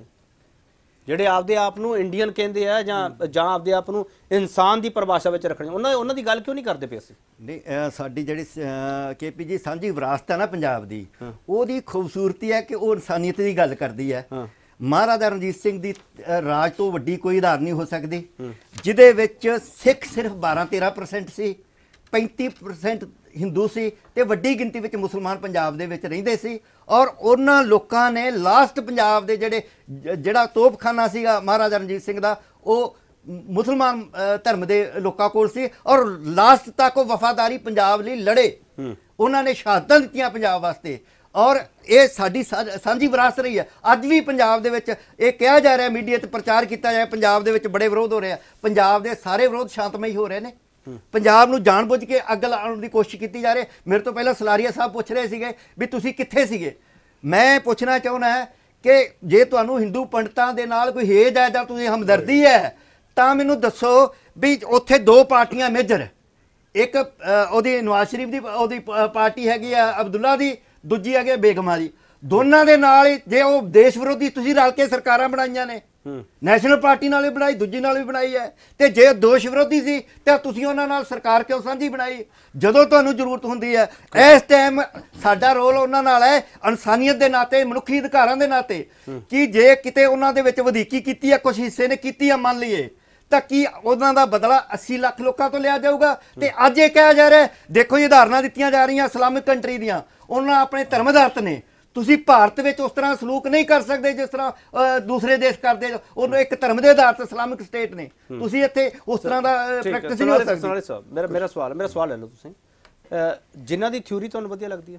ਜਿਹੜੇ ਆਪਦੇ ਆਪ ਨੂੰ ਇੰਡੀਅਨ ਕਹਿੰਦੇ ਆ ਜਾਂ ਜਾਂ ਆਪਦੇ ਆਪ ਨੂੰ ਇਨਸਾਨ ਦੀ ਪਰਿਭਾਸ਼ਾ ਵਿੱਚ ਰੱਖਣੇ, ਉਹਨਾਂ ਉਹਨਾਂ ਦੀ ਗੱਲ ਕਿਉਂ ਨਹੀਂ ਕਰਦੇ ਪਏ ਅਸੀਂ? ਨਹੀਂ, ਸਾਡੀ ਜਿਹੜੀ ਕੇਪੀ ਜੀ ਸਾਂਝੀ ਵਿਰਾਸਤ ਹੈ ਨਾ ਪੰਜਾਬ ਦੀ, ਉਹਦੀ ਖੂਬਸੂਰਤੀ ਹੈ ਕਿ ਉਹ ਇਨਸਾਨੀਅਤ ਦੀ ਗੱਲ ਕਰਦੀ ਹੈ। ਮਹਾਰਾਜਾ ਰਣਜੀਤ ਸਿੰਘ ਦੀ ਰਾਜ ਤੋਂ ਵੱਡੀ ਕੋਈ ਉਦਾਹਰਨ ਨਹੀਂ ਹੋ ਸਕਦੀ, ਜਿਹਦੇ ਵਿੱਚ ਸਿੱਖ ਸਿਰਫ ਬਾਰਾਂ ਤੇਰਾਂ ਪਰਸੈਂਟ ਸੀ, ਪੈਂਤੀ ਪਰਸੈਂਟ ਹਿੰਦੂ ਸੀ ਤੇ ਵੱਡੀ ਗਿਣਤੀ ਵਿੱਚ ਮੁਸਲਮਾਨ ਪੰਜਾਬ ਦੇ ਵਿੱਚ ਰਹਿੰਦੇ ਸੀ। ਔਰ ਉਹਨਾਂ ਲੋਕਾਂ ਨੇ ਲਾਸਟ ਪੰਜਾਬ ਦੇ ਜਿਹੜੇ ਜਿਹੜਾ ਤੋਪਖਾਨਾ ਸੀਗਾ ਮਹਾਰਾਜਾ ਰਣਜੀਤ ਸਿੰਘ ਦਾ, ਉਹ ਮੁਸਲਮਾਨ ਧਰਮ ਦੇ ਲੋਕਾਂ ਕੋਲ ਸੀ। ਔਰ ਲਾਸਟ ਤੱਕ ਉਹ ਵਫਾਦਾਰੀ ਪੰਜਾਬ ਲਈ ਲੜੇ, ਉਹਨਾਂ ਨੇ ਸ਼ਹਾਦਤਾਂ ਦਿੱਤੀਆਂ ਪੰਜਾਬ ਵਾਸਤੇ। ਔਰ ਇਹ ਸਾਡੀ ਸਾਂਝੀ ਵਿਰਾਸਤ ਰਹੀ ਹੈ। ਅੱਜ ਵੀ ਪੰਜਾਬ ਦੇ ਵਿੱਚ ਇਹ ਕਿਹਾ ਜਾ ਰਿਹਾ, ਮੀਡੀਆ ਤੇ ਪ੍ਰਚਾਰ ਕੀਤਾ ਜਾ ਰਿਹਾ, ਪੰਜਾਬ ਦੇ ਵਿੱਚ ਬੜੇ ਵਿਰੋਧ ਹੋ ਰਹੇ ਆ। ਪੰਜਾਬ ਦੇ ਸਾਰੇ ਵਿਰੋਧ ਸ਼ਾਂਤਮਈ ਹੋ ਰਹੇ ਨੇ। ਪੰਜਾਬ ਨੂੰ ਜਾਣਬੁੱਝ ਕੇ ਅੱਗ ਲਾਉਣ ਦੀ ਕੋਸ਼ਿਸ਼ ਕੀਤੀ ਜਾ ਰਹੀ। ਮੇਰੇ ਤੋਂ ਪਹਿਲਾਂ ਸਲਾਰੀਆ ਸਾਹਿਬ ਪੁੱਛ ਰਹੇ ਸੀਗੇ ਵੀ ਤੁਸੀਂ ਕਿੱਥੇ ਸੀਗੇ। ਮੈਂ ਪੁੱਛਣਾ ਚਾਹੁੰਦਾ ਕਿ ਜੇ ਤੁਹਾਨੂੰ ਹਿੰਦੂ ਪੰਡਤਾਂ ਦੇ ਨਾਲ ਕੋਈ ਹੇਜ ਹੈ ਜਾਂ ਤੁਸੀਂ ਹਮਦਰਦੀ ਹੈ ਤਾਂ ਮੈਨੂੰ ਦੱਸੋ ਵੀ ਉੱਥੇ ਦੋ ਪਾਰਟੀਆਂ ਮੇਜਰ, ਇੱਕ ਉਹਦੀ ਨਵਾਜ਼ ਸ਼ਰੀਫ ਦੀ ਉਹਦੀ ਪਾਰਟੀ ਹੈਗੀ ਆ ਅਬਦੁੱਲਾ ਦੀ, ਦੂਜੀ ਹੈਗੀ ਬੇਗਮਾਂ ਦੀ। ਦੋਨਾਂ ਦੇ ਨਾਲ ਹੀ ਜੇ ਉਹ ਦੇਸ਼ ਵਿਰੋਧੀ ਤੁਸੀਂ ਰਲ ਕੇ ਸਰਕਾਰਾਂ ਬਣਾਈਆਂ ਨੇ, ਨੈਸ਼ਨਲ ਪਾਰਟੀ ਨਾਲ ਵੀ ਬਣਾਈ, ਦੂਜੀ ਨਾਲ ਵੀ ਬਣਾਈ ਹੈ, ਤੇ ਜੇ ਦੋਸ਼ ਵਿਰੋਧੀ ਸੀ ਤਾਂ ਤੁਸੀਂ ਉਹਨਾਂ ਨਾਲ ਸਰਕਾਰ ਕਿਉਂ ਸਾਂਝੀ ਬਣਾਈ ਜਦੋਂ ਤੁਹਾਨੂੰ ਜ਼ਰੂਰਤ ਹੁੰਦੀ ਹੈ? ਇਸ ਟਾਈਮ ਸਾਡਾ ਰੋਲ ਉਹਨਾਂ ਨਾਲ ਹੈ ਇਨਸਾਨੀਅਤ ਦੇ ਨਾਤੇ, ਮਨੁੱਖੀ ਅਧਿਕਾਰਾਂ ਦੇ ਨਾਤੇ, ਕਿ ਜੇ ਕਿਤੇ ਉਹਨਾਂ ਦੇ ਵਿੱਚ ਵਧੀਕੀ ਕੀਤੀ ਹੈ, ਕੁਝ ਹਿੱਸੇ ਨੇ ਕੀਤੀ ਹੈ ਮੰਨ ਲਈਏ, ਤਾਂ ਕੀ ਉਹਨਾਂ ਦਾ ਬਦਲਾ ਅੱਸੀ ਲੱਖ ਲੋਕਾਂ ਤੋਂ ਲਿਆ ਜਾਊਗਾ? ਤੇ ਅੱਜ ਇਹ ਕਿਹਾ ਜਾ ਰਿਹਾ, ਦੇਖੋ ਇਹ ਉਦਾਹਰਨਾਂ ਦਿੱਤੀਆਂ ਜਾ ਰਹੀਆਂ ਇਸਲਾਮਿਕ ਕੰਟਰੀ ਦੀਆਂ, ਉਹਨਾਂ ਆਪਣੇ ਧਰਮ ਆਧਾਰਿਤ ਨੇ। ਤੁਸੀਂ ਭਾਰਤ ਵਿੱਚ ਉਸ ਤਰ੍ਹਾਂ ਸਲੂਕ ਨਹੀਂ ਕਰ ਸਕਦੇ ਜਿਸ ਤਰ੍ਹਾਂ ਦੂਸਰੇ ਦੇਸ਼ ਕਰਦੇ। ਉਹਨੂੰ ਇੱਕ ਧਰਮ ਦੇ ਆਧਾਰ ਤੇ ਇਸਲਾਮਿਕ ਸਟੇਟ ਨੇ, ਤੁਸੀਂ ਇੱਥੇ ਉਸ ਤਰ੍ਹਾਂ ਦਾ ਪ੍ਰੈਕਟਿਸ ਨਹੀਂ ਹੋ ਸਕਦੀ। ਮੇਰਾ ਮੇਰਾ ਸਵਾਲ ਮੇਰਾ ਸਵਾਲ ਲੈ ਲਓ ਤੁਸੀਂ, ਜਿਨ੍ਹਾਂ ਦੀ ਥਿਊਰੀ ਤੁਹਾਨੂੰ ਵਧੀਆ ਲੱਗਦੀ ਹੈ?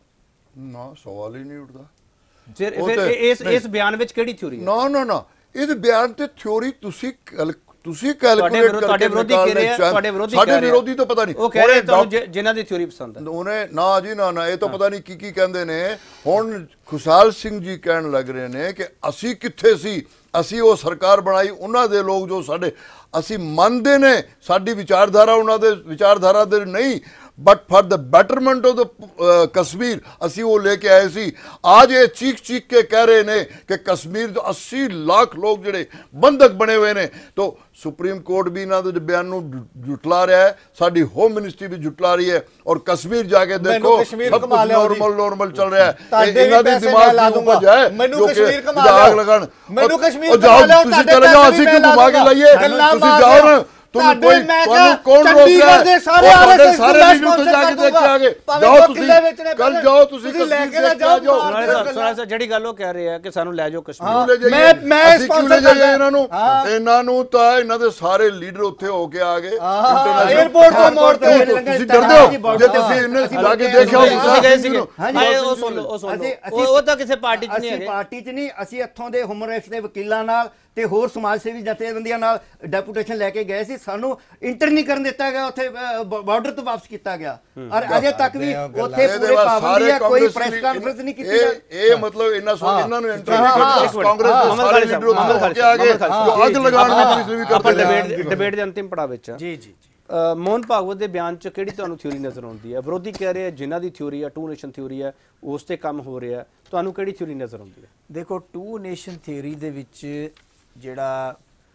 ਨਾ, ਸਵਾਲ ਹੀ ਨਹੀਂ ਉੱਠਦਾ। ਫਿਰ ਇਸ ਇਸ ਬਿਆਨ ਵਿੱਚ ਕਿਹੜੀ ਥਿਊਰੀ ਹੈ? ਨਾ ਨਾ ਨਾ, ਇਹਦੇ ਬਿਆਨ ਤੇ ਥਿਊਰੀ ਤੁਸੀਂ ਤੁਸੀਂ ਕੈਲਕੂਲੇਟ ਕਰਕੇ ਤੁਹਾਡੇ ਵਿਰੋਧੀ ਕਹਿ ਰਹੇ ਆ, ਤੁਹਾਡੇ ਵਿਰੋਧੀ ਕਹਿ ਰਹੇ ਆ, ਸਾਡੇ ਵਿਰੋਧੀ ਤਾਂ ਪਤਾ ਨਹੀਂ, ਉਹ ਕਹਿ ਰਹੇ ਤੁਹਾਨੂੰ ਜਿਨ੍ਹਾਂ ਦੀ ਥਿਊਰੀ ਪਸੰਦ ਹੈ। ਉਹਨੇ ਨਾ ਜੀ ਨਾ ਨਾ, ਇਹ ਤਾਂ ਪਤਾ ਨਹੀਂ ਕੀ ਕੀ ਕਹਿੰਦੇ ਨੇ। ਹੁਣ ਖੁਸ਼ਹਾਲ ਸਿੰਘ ਜੀ ਕਹਿਣ ਲੱਗ ਰਹੇ ਨੇ ਕਿ ਅਸੀਂ ਕਿੱਥੇ ਸੀ, ਅਸੀਂ ਉਹ ਸਰਕਾਰ ਬਣਾਈ, ਉਹਨਾਂ ਦੇ ਲੋਕ ਜੋ ਸਾਡੇ, ਅਸੀਂ ਮੰਨਦੇ ਨੇ ਸਾਡੀ ਵਿਚਾਰਧਾਰਾ ਉਹਨਾਂ ਦੇ ਵਿਚਾਰਧਾਰਾ ਦੇ ਨਹੀਂ, but for the betterment of the Kashmir असी वो लेके आए सी। आज ये चीख चीख के कह रहे ने कि कश्मीर तो अस्सी लाख लोग जिहड़े बंधक बने हुए ने। तो सुप्रीम कोर्ट भी इन्हां दे बयान नूं जुटला रहा है, साडी होम मिनिस्ट्री भी जुटला रही है, और कश्मीर जाके देखो सब कुछ नॉर्मल नॉर्मल चल रहा है। इन्हां दे दिमाग दी उपज है जो कि आग लगाण। मैनू कश्मीर जाओ तुसीं चले जाओ, असीं क्यों घुमा के लाइए, तुसीं जाओ ना। तुम कोई ਤੁਹਾਨੂੰ ਕੌਣ ਰੋਕ ਰਿਹਾ ਹੈ? ਸਾਰੇ ਆਰਐਸਐਸ ਸਾਰੇ ਲੀਡਰ ਉੱਥੇ ਜਾ ਕੇ ਦੇਖ ਕੇ ਆ ਗਏ। ਜਾਓ ਤੁਸੀਂ ਕੱਲ ਜਾਓ, ਤੁਸੀਂ ਲੈ ਕੇ ਨਾ ਜਾਓ। ਸੁਣਾ ਸਰ ਜਿਹੜੀ ਗੱਲ ਉਹ ਕਹਿ ਰਹੇ ਆ ਕਿ ਸਾਨੂੰ ਲੈ ਜਾਓ ਕਸ਼ਮੀਰ। ਮੈਂ ਮੈਂ ਸਪਾਂਸਰ ਕਰ ਰਿਹਾ ਇਹਨਾਂ ਨੂੰ। ਇਹਨਾਂ ਨੂੰ ਤਾਂ ਇਹਨਾਂ ਦੇ ਸਾਰੇ ਲੀਡਰ ਉੱਥੇ ਹੋ ਕੇ ਆ ਗਏ 에어ਪੋਰਟ ਤੋਂ ਮੋੜ ਤੇ। ਤੁਸੀਂ ਡਰਦੇ ਹੋ ਜੇ ਤੁਸੀਂ ਇਹਨੇ ਜਾ ਕੇ ਦੇਖਿਆ ਤੁਸੀਂ ਗਏ ਸੀਗੇ? ਹਾਂਜੀ ਉਹ ਸੁਣ ਲਓ, ਉਹ ਸੁਣ ਲਓ। ਉਹ ਤਾਂ ਕਿਸੇ ਪਾਰਟੀ 'ਚ ਨਹੀਂ ਹੈਗੇ। ਅਸੀਂ ਪਾਰਟੀ 'ਚ ਨਹੀਂ, ਅਸੀਂ ਇੱਥੋਂ ਦੇ ਹਿਊਮਨ ਰਾਈਟਸ ਦੇ ਵਕੀਲਾਂ ਨਾਲ ਤੇ ਹੋਰ ਸਮਾਜ ਸੇਵੀ ਜਥੇਬੰਦੀਆਂ ਨਾਲ ਡੈਪੂਟੇਸ਼ਨ ਲੈ ਕੇ ਗਏ ਸੀ। ਸਾਨੂੰ ਇੰਟਰ ਨਹੀਂ ਕਰਨ ਦਿੱਤਾ ਗਿਆ, ਉੱਥੇ ਬਾਰਡਰ ਤੋਂ ਵਾਪਸ ਕੀਤਾ ਗਿਆ, ਔਰ ਅਜੇ ਤੱਕ ਵੀ ਉੱਥੇ ਪੂਰੇ ਪਾਬੰਦੀ ਹੈ, ਕੋਈ ਪ੍ਰੈਸ ਕਾਨਫਰੰਸ ਨਹੀਂ ਕੀਤੀ। ਇਹ ਮਤਲਬ ਇਹਨਾਂ ਸੋ ਇਹਨਾਂ ਨੂੰ ਇੰਟਰ ਨਹੀਂ ਕਰਦੇ। ਕਾਂਗਰਸ ਦੇ ਸਾਰੇ ਲੀਡਰ ਉੱਥੇ ਆ ਗਏ ਜੋ ਅੱਗ ਲਗਾਉਣ ਦੀ ਪੁਲਿਸ ਵੀ ਆਪਾਂ ਕਰਦੇ। ਡਿਬੇਟ ਡਿਬੇਟ ਦੇ ਅੰਤਿਮ ਪੜਾਅ ਵਿੱਚ ਜੀ ਜੀ ਮੋਹਨ ਭਾਗਵਤ ਦੇ ਬਿਆਨ 'ਚ ਕਿਹੜੀ ਤੁਹਾਨੂੰ ਥਿਊਰੀ ਨਜ਼ਰ ਆਉਂਦੀ ਹੈ? ਵਿਰੋਧੀ ਕਹਿ ਰਹੇ ਜਿਨ੍ਹਾਂ ਦੀ ਥਿਊਰੀ ਹੈ ਟੂ ਨੇਸ਼ਨ ਥਿਊਰੀ ਹੈ, ਉਸ ਤੇ ਕੰਮ ਹੋ ਰਿਹਾ, ਤੁਹਾਨੂੰ ਕਿਹੜੀ ਥਿਊਰੀ ਨਜ਼ਰ ਆਉਂਦੀ ਹੈ? ਦੇਖੋ ਟੂ ਨੇਸ਼ਨ ਥਿਊਰੀ ਦੇ ਵਿੱਚ ਜਿਹੜਾ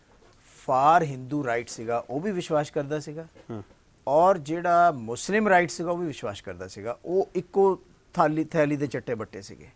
ਫਾਰ ਹਿੰਦੂ ਰਾਈਟ ਸੀਗਾ ਉਹ ਵੀ ਵਿਸ਼ਵਾਸ ਕਰਦਾ ਸੀਗਾ, ਔਰ ਜਿਹੜਾ ਮੁਸਲਿਮ ਰਾਈਟ ਸੀਗਾ ਉਹ ਵੀ ਵਿਸ਼ਵਾਸ ਕਰਦਾ ਸੀਗਾ। ਉਹ ਇੱਕੋ ਥਾਲੀ ਥੈਲੀ ਦੇ ਚੱਟੇ ਬੱਟੇ ਸੀਗੇ।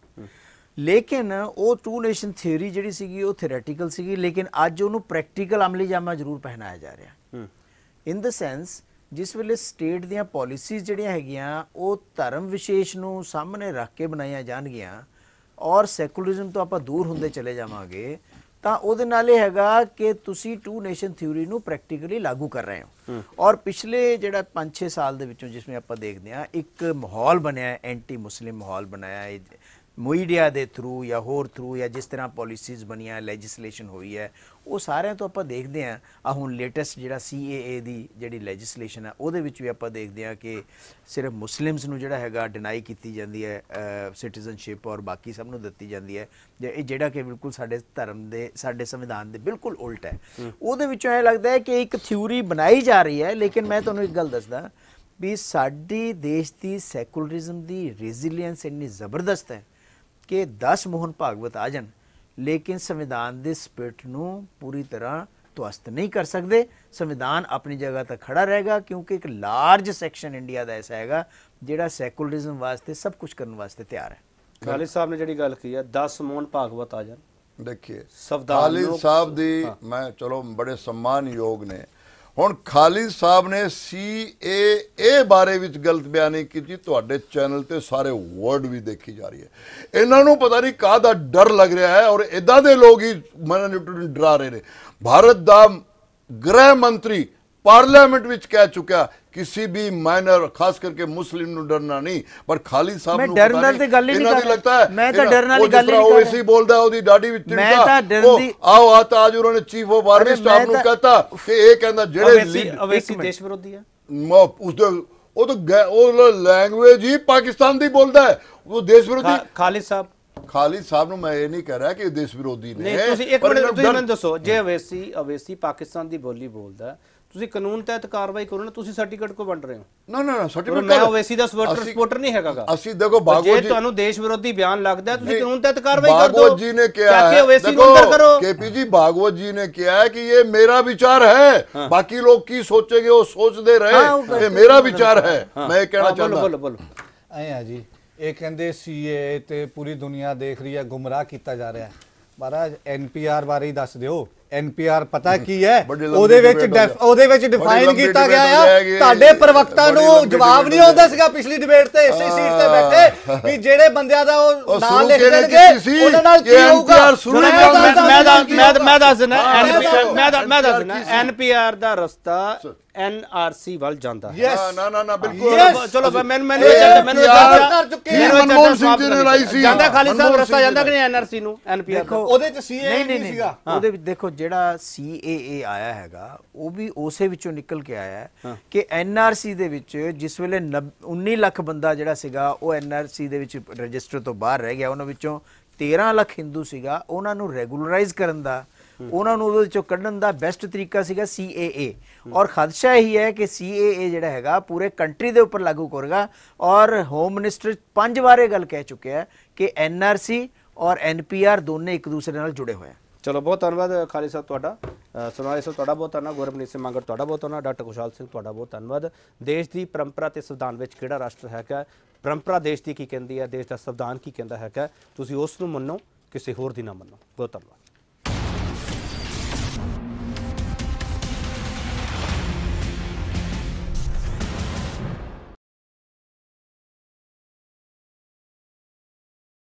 ਲੇਕਿਨ ਉਹ ਟੂ ਨੇਸ਼ਨ ਥਿਊਰੀ ਜਿਹੜੀ ਸੀਗੀ ਉਹ ਥਿਓਰੈਟੀਕਲ ਸੀਗੀ, ਲੇਕਿਨ ਅੱਜ ਉਹਨੂੰ ਪ੍ਰੈਕਟੀਕਲ ਅਮਲੀ ਜਾਮਾ ਜ਼ਰੂਰ ਪਹਿਨਾਇਆ ਜਾ ਰਿਹਾ। ਇਨ ਦ ਸੈਂਸ ਜਿਸ ਵੇਲੇ ਸਟੇਟ ਦੀਆਂ ਪਾਲਿਸੀਜ਼ ਜਿਹੜੀਆਂ ਹੈਗੀਆਂ ਉਹ ਧਰਮ ਵਿਸ਼ੇਸ਼ ਨੂੰ ਸਾਹਮਣੇ ਰੱਖ ਕੇ ਬਣਾਈਆਂ ਜਾਣਗੀਆਂ ਔਰ ਸੈਕੂਲਰਿਜ਼ਮ ਤੋਂ ਆਪਾਂ ਦੂਰ ਹੁੰਦੇ ਚਲੇ ਜਾਵਾਂਗੇ, ਤਾਂ ਉਹਦੇ ਨਾਲ ਇਹ ਹੈਗਾ ਕਿ ਤੁਸੀਂ ਟੂ ਨੇਸ਼ਨ ਥਿਊਰੀ ਨੂੰ ਪ੍ਰੈਕਟੀਕਲੀ ਲਾਗੂ ਕਰ ਰਹੇ ਹੋ। ਔਰ ਪਿਛਲੇ ਜਿਹੜਾ ਪੰਜ ਛੇ ਸਾਲ ਦੇ ਵਿੱਚੋਂ ਜਿਸमें ਆਪਾਂ ਦੇਖਦੇ ਹਾਂ ਇੱਕ ਮਾਹੌਲ ਬਣਿਆ, ਐਂਟੀ ਮੁਸਲਿਮ ਮਾਹੌਲ ਬਣਾਇਆ ਹੈ ਮੀਡੀਆ ਦੇ ਥਰੂ ਜਾਂ ਹੋਰ ਥਰੂ, ਜਾਂ ਜਿਸ ਤਰ੍ਹਾਂ ਪਾਲਿਸੀਜ਼ ਬਣੀਆਂ, ਲੈਜਿਸਲੇਸ਼ਨ ਹੋਈ ਹੈ, ਉਹ ਸਾਰਿਆਂ ਤੋਂ ਆਪਾਂ ਦੇਖਦੇ ਹਾਂ। ਆ ਹੁਣ ਲੇਟੈਸਟ ਜਿਹੜਾ ਸੀ ਏ ਏ ਦੀ ਜਿਹੜੀ ਲੈਜਿਸਲੇਸ਼ਨ ਹੈ ਉਹਦੇ ਵਿੱਚ ਵੀ ਆਪਾਂ ਦੇਖਦੇ ਹਾਂ ਕਿ ਸਿਰਫ ਮੁਸਲਿਮਸ ਨੂੰ ਜਿਹੜਾ ਹੈਗਾ ਡਿਨਾਈ ਕੀਤੀ ਜਾਂਦੀ ਹੈ ਸਿਟੀਜ਼ਨਸ਼ਿਪ, ਔਰ ਬਾਕੀ ਸਭ ਨੂੰ ਦਿੱਤੀ ਜਾਂਦੀ ਹੈ, ਇਹ ਜਿਹੜਾ ਕਿ ਬਿਲਕੁਲ ਸਾਡੇ ਧਰਮ ਦੇ ਸਾਡੇ ਸੰਵਿਧਾਨ ਦੇ ਬਿਲਕੁਲ ਉਲਟ ਹੈ। ਉਹਦੇ ਵਿੱਚੋਂ ਇਹ ਲੱਗਦਾ ਹੈ ਕਿ ਇੱਕ ਥਿਊਰੀ ਬਣਾਈ ਜਾ ਰਹੀ ਹੈ। ਲੇਕਿਨ ਮੈਂ ਤੁਹਾਨੂੰ ਇੱਕ ਗੱਲ ਦੱਸਦਾ ਵੀ ਸਾਡੀ ਦੇਸ਼ ਦੀ ਸੈਕੂਲਰਿਜ਼ਮ ਦੀ ਰੈਜ਼ੀਲੀਅੰਸ ਇੰਨੀ ਜ਼ਬਰਦਸਤ ਹੈ ਕਿ ਦਸ ਮੋਹਨ ਭਾਗਵਤ ਆ ਜਾਣ ਲੇਕਿਨ ਸੰਵਿਧਾਨ ਦੇ ਸਪਿਰਿਟ ਨੂੰ ਪੂਰੀ ਤਰ੍ਹਾਂ ਧਵਸਤ ਨਹੀਂ ਕਰ ਸਕਦੇ। ਸੰਵਿਧਾਨ ਆਪਣੀ ਜਗ੍ਹਾ ਤੇ ਖੜਾ ਰਹੇਗਾ ਕਿਉਂਕਿ ਇੱਕ ਲਾਰਜ ਸੈਕਸ਼ਨ ਇੰਡੀਆ ਦਾ ਐਸਾ ਹੈਗਾ ਜਿਹੜਾ ਸੈਕੂਲਰਿਜ਼ਮ ਵਾਸਤੇ ਸਭ ਕੁਝ ਕਰਨ ਵਾਸਤੇ ਤਿਆਰ ਹੈ। ਖਾਲਿਦ ਸਾਹਿਬ ਨੇ ਜਿਹੜੀ ਗੱਲ ਕਹੀ ਹੈ ਦਸ ਮੋਹਨ ਭਾਗਵਤ ਆ ਜਾਣ, ਦੇਖिए ਸਵਦਾਨ ਖਾਲਿਦ ਸਾਹਿਬ ਦੀ ਮੈਂ ਚਲੋ ਬੜੇ सम्मानयोग ਨੇ। ਹੁਣ ਖਾਲਿਦ ਸਾਹਿਬ ਨੇ ਸੀ ਏ ਏ ਬਾਰੇ ਵਿੱਚ ਗਲਤ ਬਿਆਨੀ ਕੀਤੀ, ਤੁਹਾਡੇ ਚੈਨਲ ਤੇ ਸਾਰੇ ਵਰਡ ਵੀ ਦੇਖੀ ਜਾ ਰਹੀ ਹੈ। ਇਹਨਾਂ ਨੂੰ ਪਤਾ ਨਹੀਂ ਕਾਹਦਾ ਡਰ ਲੱਗ ਰਿਹਾ ਹੈ, ਔਰ ਇਦਾਂ ਦੇ ਲੋਕ ਹੀ ਮਨ ਡਰਾ ਰਹੇ ਨੇ। ਭਾਰਤ ਦਾ ਗ੍ਰਹਿ ਮੰਤਰੀ पार्लियामेंट विच कह चुका किसी भी माइनर खास करके मुस्लिम नु डरना नहीं, पर खालिद साहब नु डरन वाली गल ही नहीं कर लगता है मैं तो डरन वाली गल ही नहीं कर रहा। बोलदा है ओदी दाढ़ी विच तिनका ओ आओ आता आज उन्होंने चीफ ऑफ आर्मी स्टाफ नु कहता कि ये कहंदा जेड़े अवैसी देश विरोधी है उस ओ तो ओ लैंग्वेज ही पाकिस्तान दी बोलदा है, वो देश विरोधी। खालिद साहब खालिद साहब नु मैं ये नहीं कह रहा कि देश विरोधी ने। नहीं ਤੁਸੀਂ ਇੱਕ ਮਿੰਟ ਤੁਸੀਂ ਮੈਨੂੰ ਦੱਸੋ ਜੇ ਅਵੈਸੀ ਅਵੈਸੀ ਪਾਕਿਸਤਾਨ ਦੀ ਬੋਲੀ ਬੋਲਦਾ ਤੁਸੀਂ ਕਾਨੂੰਨ ਤਹਿਤ ਕਾਰਵਾਈ ਕਰੋ ਨਾ, ਤੁਸੀਂ ਸਰਟੀਫਿਕੇਟ ਕੋ ਵੰਡ ਰਹੇ ਹੋ? ਨਾ ਨਾ ਸਰਟੀਫਿਕੇਟ ਮੈਂ ਓਵੈਸੀ ਦਾ ਸਪੋਰਟਰ ਸਪੋਰਟਰ ਨਹੀਂ ਹੈਗਾਗਾ। ਅਸੀਂ ਦੇਖੋ ਭਾਗਵਤ ਜੀ ਜੇ ਤੁਹਾਨੂੰ ਦੇਸ਼ ਵਿਰੋਧੀ ਬਿਆਨ ਲੱਗਦਾ ਤੁਸੀਂ ਕਾਨੂੰਨ ਤਹਿਤ ਕਾਰਵਾਈ ਕਰ ਦੋ। भागवत जी ने किया है, देखो केपी जी भागवत जी ने किया है कि ये मेरा विचार है, बाकी लोग की सोचेंगे वो सोचते रहे, ये मेरा विचार है। मैं कहना चाहता बोलो बोलो ਐ ਆ ਜੀ ਇਹ ਕਹਿੰਦੇ ਸੀਏ ਤੇ ਪੂਰੀ ਦੁਨੀਆ ਦੇਖ ਰਹੀ ਹੈ, ਗੁੰਮਰਾਹ ਕੀਤਾ ਜਾ ਰਿਹਾ ਹੈ। ਮਹਾਰਾਜ ਐਨਪੀਆਰ ਬਾਰੇ ਹੀ ਦੱਸ ਦਿਓ। ਐਨਪੀਆਰ ਪਤਾ ਕੀ ਹੈ? ਉਹਦੇ ਵਿੱਚ ਉਹਦੇ ਵਿੱਚ ਡਿਫਾਈਨ ਕੀਤਾ ਗਿਆ ਆ। ਤੁਹਾਡੇ ਪ੍ਰਵਕਤਾ ਨੂੰ ਜਵਾਬ ਨਹੀਂ ਆਉਂਦਾ ਸੀਗਾ ਪਿਛਲੀ ਡਿਬੇਟ ਤੇ ਇਸੇ ਸੀਟ ਤੇ ਬੈਠੇ ਕਿ ਜਿਹੜੇ ਬੰਦਿਆਂ ਦਾ ਉਹ ਨਾਮ ਲਿਖ ਦੇਣਗੇ ਉਹਨਾਂ ਨਾਲ ਕੀ ਹੋਊਗਾ। ਮੈਂ ਮੈਂ ਮੈਂ ਦੱਸ ਦਿੰਦਾ ਐਨਪੀਆਰ ਮੈਂ ਮੈਂ ਦੱਸ ਦਿੰਦਾ ਐਨਪੀਆਰ ਦਾ ਰਸਤਾ ਐਨਆਰਸੀ ਵੱਲ ਜਾਂਦਾ ਹੈ। ਨਾ ਨਾ ਨਾ ਬਿਲਕੁਲ ਚਲੋ ਮੈਨੂੰ ਮੈਨੂੰ ਮੈਨੂੰ ਮਨਮੋਹਨ ਸਿੰਘ ਜੀ ਨੇ ਲਾਈ ਸੀ ਜਾਂਦਾ ਖਾਲਿਦ ਸਾਹਿਬ ਰਸਤਾ ਜਾਂਦਾ ਕਿ ਨਹੀਂ ਐਨਆਰਸੀ ਨੂੰ ਐਨਪੀਆਰ ਦੇਖੋ ਉਹਦੇ ਚ ਸੀਏ ਨਹੀਂ ਸੀਗਾ। ਉਹਦੇ ਵਿੱਚ ਦੇਖੋ ਜਿਹੜਾ ਸੀ ਏ ਏ ਆਇਆ ਹੈਗਾ ਉਹ ਵੀ ਉਸੇ ਵਿੱਚੋਂ ਨਿਕਲ ਕੇ ਆਇਆ ਹੈ ਕਿ ਐਨਆਰਸੀ ਦੇ ਵਿੱਚ ਜਿਸ ਵੇਲੇ ਉੱਨੀ ਲੱਖ ਬੰਦਾ ਜਿਹੜਾ ਸੀਗਾ ਉਹ ਐਨਆਰਸੀ ਦੇ ਵਿੱਚ ਰਜਿਸਟਰ ਤੋਂ ਬਾਹਰ ਰਹਿ ਗਿਆ, ਉਹਨਾਂ ਵਿੱਚੋਂ ਤੇਰਾਂ ਲੱਖ ਹਿੰਦੂ ਸੀਗਾ, ਉਹਨਾਂ ਨੂੰ ਰੈਗੂਲਰਾਈਜ਼ ਕਰਨ ਦਾ ਉਹਨਾਂ ਨੂੰ ਉਹਦੇ ਚੋਂ ਕੱਢਣ ਦਾ ਬੈਸਟ ਤਰੀਕਾ ਸੀਗਾ ਸੀ ਏ ਏ ਔਰ ਖਦਸ਼ਾ ਇਹੀ ਹੈ ਕਿ ਸੀ ਏ ਏ ਜਿਹੜਾ ਹੈਗਾ ਪੂਰੇ ਕੰਟਰੀ ਦੇ ਉੱਪਰ ਲਾਗੂ ਕਰੇਗਾ ਔਰ ਹੋਮ ਮਿਨਿਸਟਰ ਪੰਜ ਵਾਰ ਇਹ ਗੱਲ ਕਹਿ ਚੁੱਕਿਆ ਕਿ ਐਨ ਆਰ ਸੀ ਔਰ ਐਨ ਪੀ ਆਰ ਦੋਨੇ ਇੱਕ ਦੂਸਰੇ ਨਾਲ ਜੁੜੇ ਹੋਏ ਆ। ਚਲੋ ਬਹੁਤ ਧੰਨਵਾਦ ਖਾਲਿਦ ਸਾਹਿਬ ਤੁਹਾਡਾ, ਸੁਨਾਲੇ ਸਾਹਿਬ ਤੁਹਾਡਾ ਬਹੁਤ ਧੰਨਵਾਦ, ਗੁਰਮਨੀਤ ਸਿੰਘ ਮਾਂਗੜ ਤੁਹਾਡਾ ਬਹੁਤ ਧੰਨਵਾਦ, ਡਾਕਟਰ ਖੁਸ਼ਹਾਲ ਸਿੰਘ ਤੁਹਾਡਾ ਬਹੁਤ ਧੰਨਵਾਦ। ਦੇਸ਼ ਦੀ ਪਰੰਪਰਾ ਤੇ ਸੰਵਿਧਾਨ ਵਿੱਚ ਕਿਹੜਾ ਰਾਸ਼ਟਰ ਹੈਗਾ, ਪਰੰਪਰਾ ਦੇਸ਼ ਦੀ ਕੀ ਕਹਿੰਦੀ ਹੈ, ਦੇਸ਼ ਦਾ ਸੰਵਿਧਾਨ ਕੀ ਕਹਿੰਦਾ ਹੈਗਾ, ਤੁਸੀਂ ਉਸ ਨੂੰ ਮੰਨੋ, ਕਿਸੇ ਹੋਰ ਦੀ ਨਾ ਮੰਨੋ। ਬਹੁਤ ਧੰਨਵਾਦ।